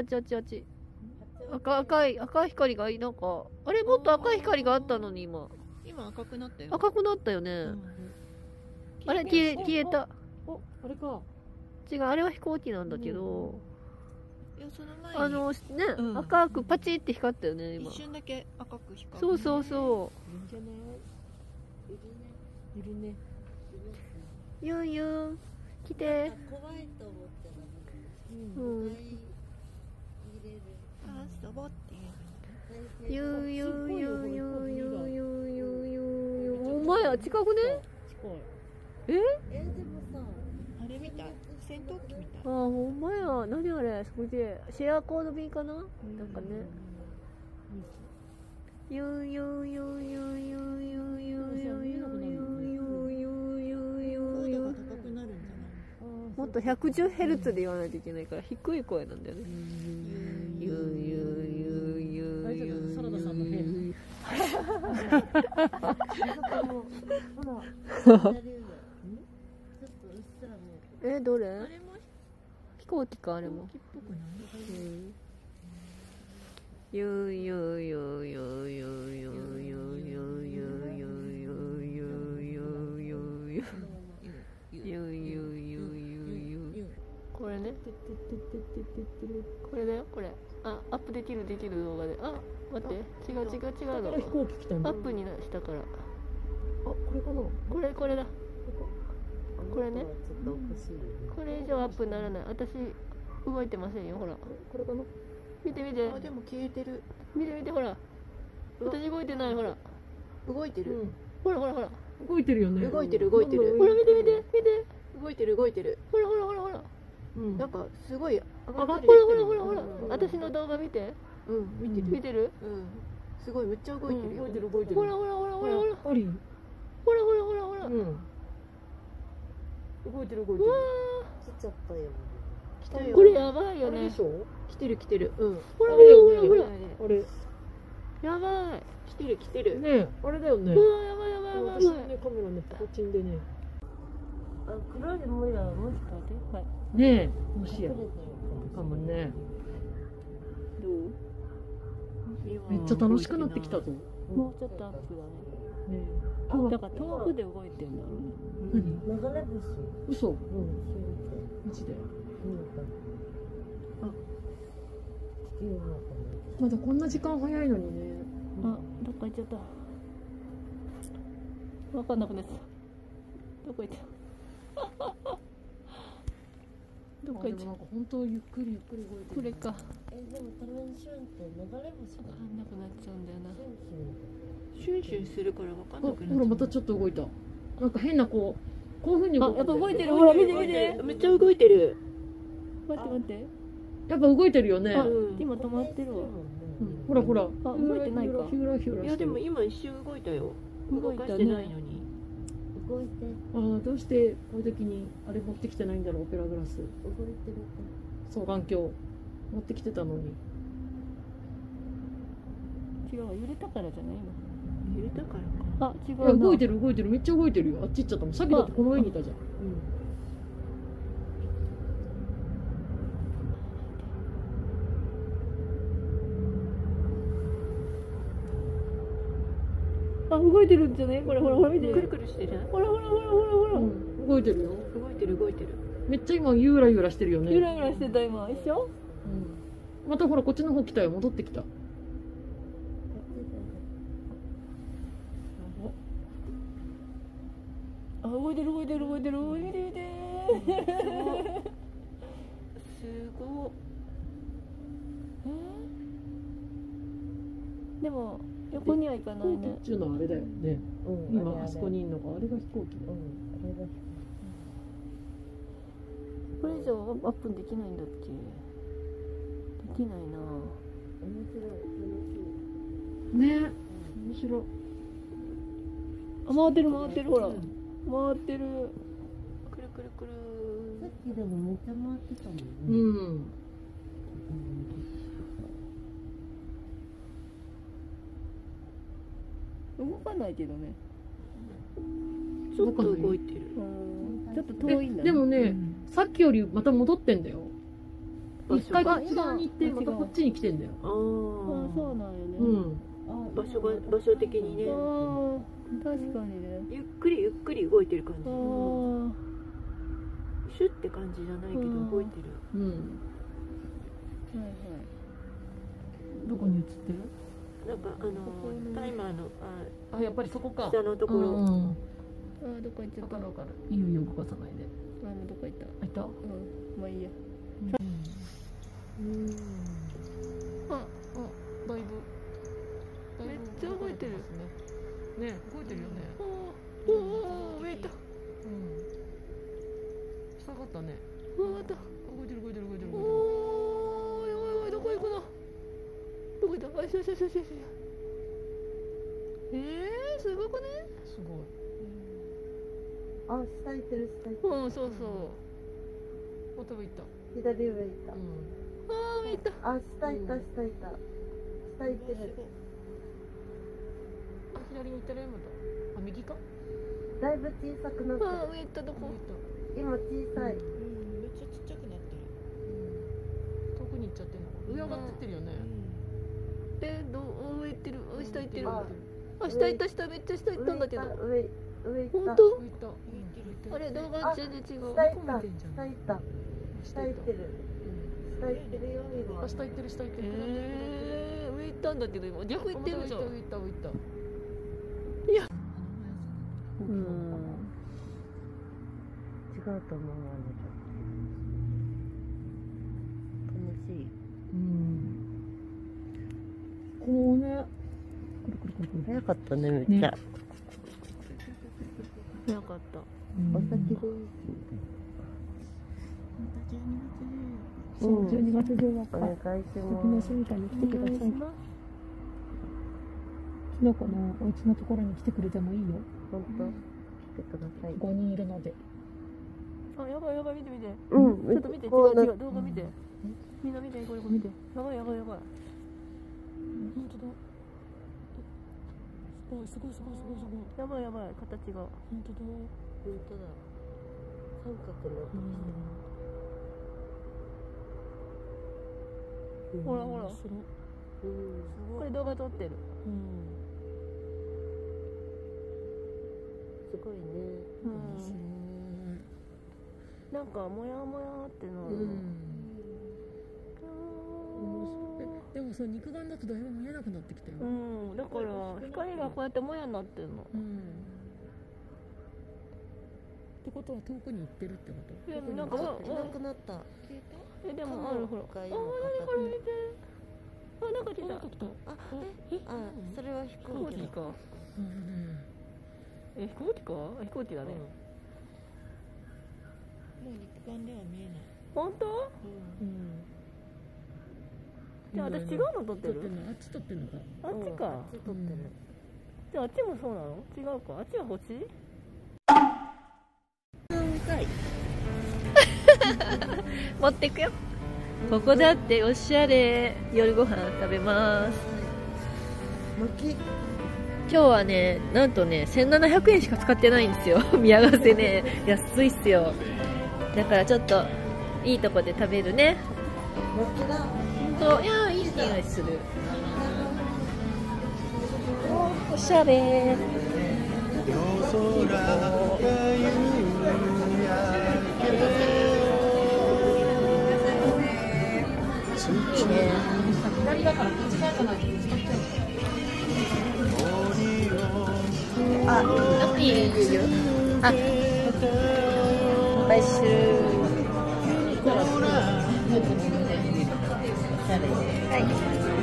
赤い光がなんか、あれもっと赤い光があったのに今赤くなったよ。 赤くなったよね。あれ消えた。 お、あれか。 違う、あれは飛行機なんだけど。 いや、その前にね、赤くパチって光ったよね今。 一瞬だけ赤く光る。 そうそうそう。 いるんじゃない？いるね。 ユンユン来て。 怖いと思ってた。 うん。 入れる。 あ、サボって。 ユン。お前や近くね？ 近い。 でもさ、 あれみたい。戦闘機みたい。 あ、ほんまや。何あれ？それでシェアコード便かな？なんかね。もっと110Hz で言わないといけないから低い声なんだよね。 サラダさんの部屋。 どれ？飛行機かあれも。これね。これだよこれ。あ、アップできる動画で。あ、待って、違うの。アップにしたから。あ、これかな。これだ。これね。これ以上アップにならない。私動いてませんよほら。これかな。見て。 あ、でも消えてる。 見てほら。私動いてないほら。 動いてる。 ほら。 動いてるよね。動いてる。 ほら見て。 動いてる。 ほら。 なんかすごいほら。私の動画見て。見てる？ すごいめっちゃ動いてるよ。 ほら。 あり。 ほら。 動いてる。 来ちゃったよ。 来たよ。 これやばいよね。 来てる。うん。 ほら。 あれ。 やばい。 来てる。ね、あれだよね。 うわ、やばい。 私ね、カメラね、こっちんでね。 黒いもやもしかして。はい。 ねえ、もしや。かもね。 どう？ めっちゃ楽しくなってきたぞ。 もうちょっとアップだね。だから遠くで動いてんだろうね。 流れ星。 嘘。マジで。まだこんな時間早いのにね。 あ、どっか行っちゃった。わかんなくなった。どこ行った。どっか行っちゃった。 なんか本当ゆっくり動いてる。 これか。 でもたまにシュンって流れ星が。 わかんなくなっちゃうんだよな。シュンシュンするからわかんなくなっちゃう。 ほらまたちょっと動いた。なんか変なこういう風に動いてる。 やっぱ動いてる。ほら見て。 めっちゃ動いてる。 待って。 やっぱ動いてるよね。 今止まってるわ。 ほら。 あ、動いてないか。 いやでも今一瞬動いたよ。動かしてないのに。 動いて。 どうしてこういう時にあれ持ってきてないんだろう、オペラグラス。 動いてるか。 双眼鏡持ってきてたのに。 違う、揺れたからじゃないの。 揺れたからか。 あ、違う。 動いてる。めっちゃ動いてるよ。あっち行っちゃったもん。さっきだってこの上にいたじゃん。 動いてるんじゃねこれ。ほらほら見て、くるくるしてる。ほらほらほらほらほら、 動いてるよ。 動いてる動いてる。 めっちゃ今ゆらゆらしてるよね。 ゆらゆらしてた今。一緒？ またほらこっちの方来たよ。戻ってきた。 あ、動いてる動いてる動いてる動いてる。すごい。でも横には行かないね。 っちゅうのはあれだよね。今あそこにいるのがあれが飛行機だ。 これ以上アップできないんだっけ？できないな。 ね、面白い。 あ、回ってる回ってる、ほら回ってる。くるくるくる。 さっきでもめっちゃ回ってたもんね。 動かないけどね。ちょっと動いてる。ちょっと遠いんだね。 でもね、さっきよりまた戻ってんだよ。一回こっち側に行ってまたこっちに来てんだよ。 ああ、そうなんよね。場所的にね。確かにね。ゆっくりゆっくり動いてる感じ。シュッて感じじゃないけど動いてる。はいはい。 どこに映ってる？ なんかタイマーのあ、やっぱりそこか。 下のところ。どこ行っちゃった？ わかる。いいよ動かさないで。 どこ行った？ いた。 まあいいや。 だいぶ。 めっちゃ動いてる。 ね、動いてるよね。 おお、見えた。 下がったね。 動いてる。おお、やばいやばい、どこ行くの？どこ行った？あ、よしよしよしよし。すごくね？ すごい。 あ、下行ってる下行ってる。 そうそう。 また上行った。 左上行った。 あ、見えた。 あ、下行った。下行ってる。 左に行ったらまた。あ、右か？ だいぶ小さくなってる。 あ、見えた。どこ？ 今小さい。 めっちゃちっちゃくなってる。 遠くに行っちゃってるの。上上がってってるよね。 上行ってる。下行ってる。あ、下行った。めっちゃ下行ったんだけど。 上行った。 本当？あれ、動画全然違う。 下行った。下行ってる。下行ってるよ今。 下行ってる。 上行ったんだけど今逆行ってるじゃん。 上行った。 いや。 違うと思うわね。楽しい。 こうね。 早かったねめっちゃ。 早かった。 お先でいい。 そう、12月14日。 お願いします。 沖縄市みたいに来てください。きのこのお家のところに来てくれてもいいよ。 本当。来てください。 5人いるので。あ、やばい見て。ちうん。 ょっと見て、違う動画見て。みんな見て、これ見て。やばい。本当だ。すごい。やばい、形が。本当だ。 三角の音してる。 ほら。これ動画撮ってる。 すごいね。 なんかもやもやってなる。 でも肉眼だとだいぶ見えなくなってきたよ。 だから光がこうやってもやになってるの。 ってことは遠くに行ってるってこと？ なんかいなくなった。 でもあるほら。何これ見て。なんか来た。 それは飛行機か。 飛行機か？飛行機だね。 もう肉眼では見えない。 本当？じゃあ私違うの撮ってる？ あっち撮ってるのか？ あっちか。 あっち撮ってる。 じゃああっちもそうなの？違うか？あっちは星？持ってくよ。ここだっておしゃれ。夜ご飯食べます。今日はね、なんとね、1700円しか使ってないんですよ。宮ヶ瀬ね、安いっすよ。だからちょっといいとこで食べるね。本当、いや、いい匂いする。 おしゃれ。いいね。左だからこっち側じゃないとぶつかっちゃう。あ、いいよ。あ、毎週。はい。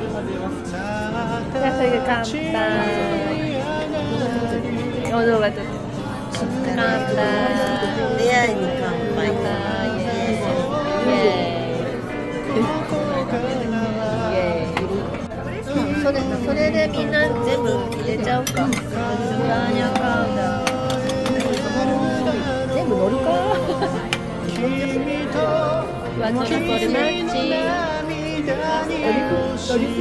じゃあそれで乾杯。お動画撮って。乾杯。出会いに乾杯。イエーイ。それでみんな全部入れちゃうか。バーニャカウダ。全部乗るか。ワトナポルマッチ。トリュ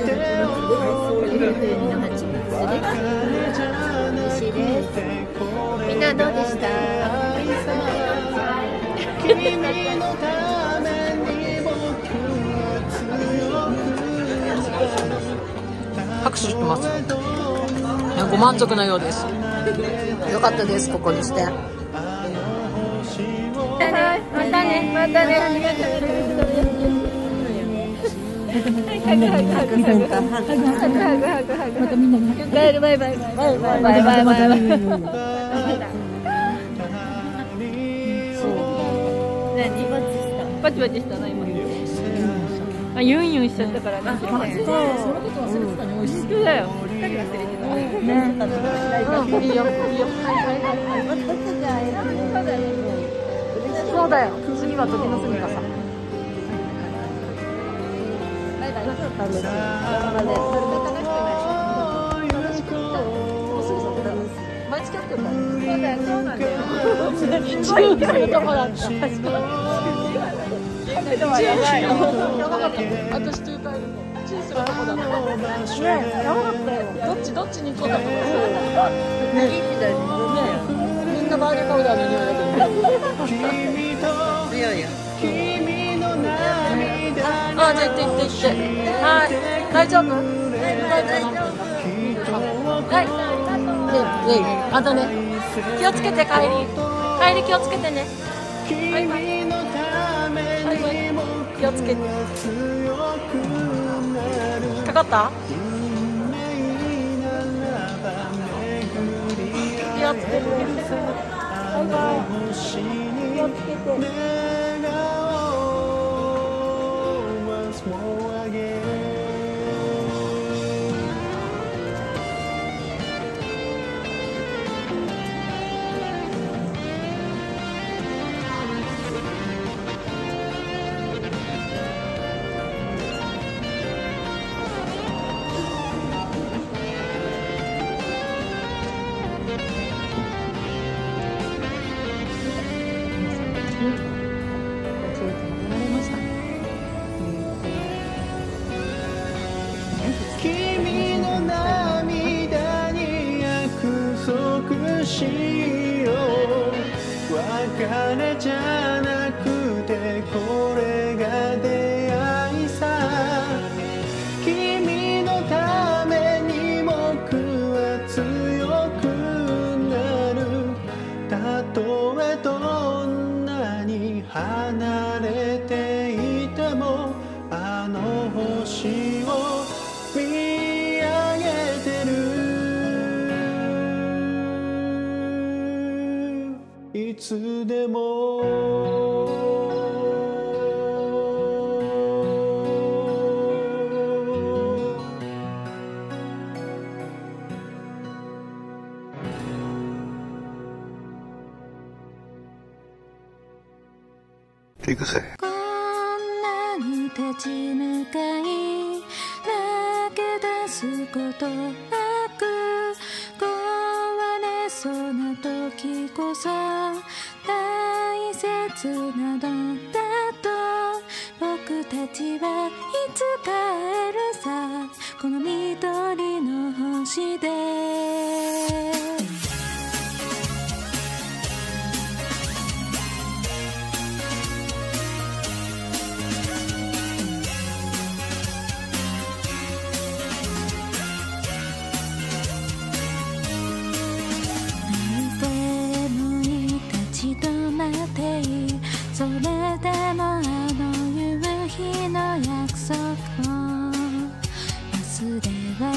フ入りのハチミツです。美味しいです。みんなどうでした？ 拍手してます。ご満足のようです。よかったです。ここにして。またね。またね。バイバイ。パチパチしたな今。あ、ユンユンしちゃったからね。そのこと忘れてたね。美味しいだよ。すっかり忘れてた。ね。いいよ。そうだよ。次は時の住みかさ。バイバイ。楽しい。毎月会ってた。そうだよ。そうなんだよ。10代のとこだった。やばいよ。私というかチンするとこだった。ね、やばかったよ。どっちに行こうかと思って。ね、いい時代にね、みんなバーニャカウダーの匂いだけど。強いよ。あ、じゃあ行って。はい、大丈夫？はい。ね、あとね、気をつけて帰り気をつけてね。バイバイ。気をつけて。かかった？気をつけて。バイバイ。気をつけて。 君の涙に約束しよう。別れじゃなくてこれが出会いさ。君のために僕は強くなる。たとえどんなに離れていてもあの星を見上げてる。いつでも行くぜ。 こんなに立ち向かい投げ出すことなく壊れそうな時こそ大切なのだと僕たちはいつ帰るさこの緑の星で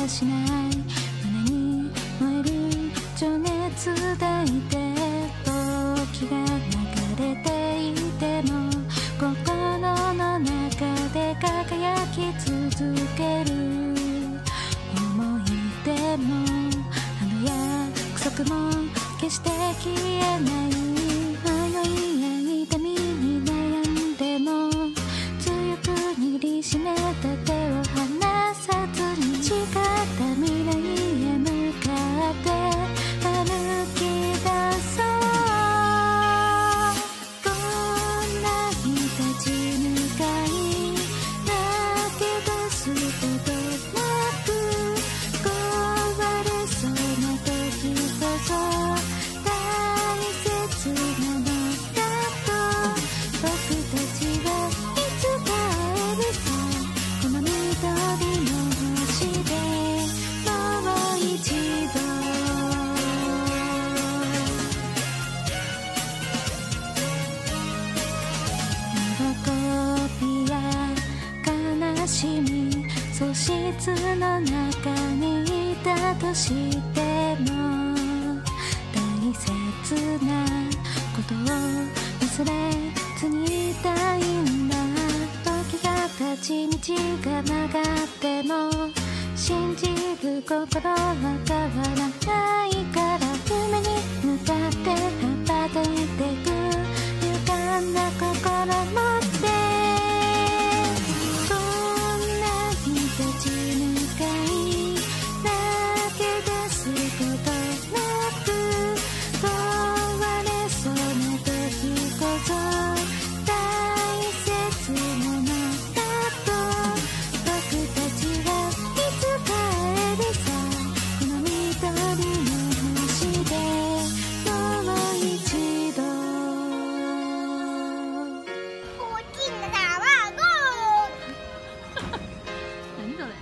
はしない。胸に燃える情熱抱いて時が流れていても心の中で輝き続ける思い出もあの約束も決して消えない。迷い痛みに悩んでも強く握りしめた手を離さずに誓った未来へ向かって歩き出そう。こんなに立ち向かい投げ出すことなく壊れそうな時こそ大切なのだと僕たちはいつか会えるさ。この緑の星でもう一度喜びや悲しみ喪失の中にいたとしても大切なことを忘れずにいたいんだ。時が経ち道が曲がっても信じる心は変わらないから、夢に向かって羽ばたいてく歪んだ心持ってこんなに立ち向かい投げ出すことなく壊れそうな時こそ大切なのだと僕たちはいつか会えるさ。この緑の星でもう一度大きな卵何それ。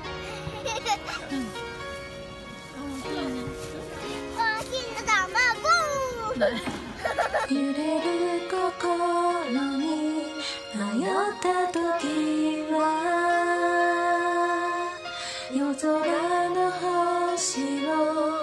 大きな卵揺れる心に迷った時は夜空の星を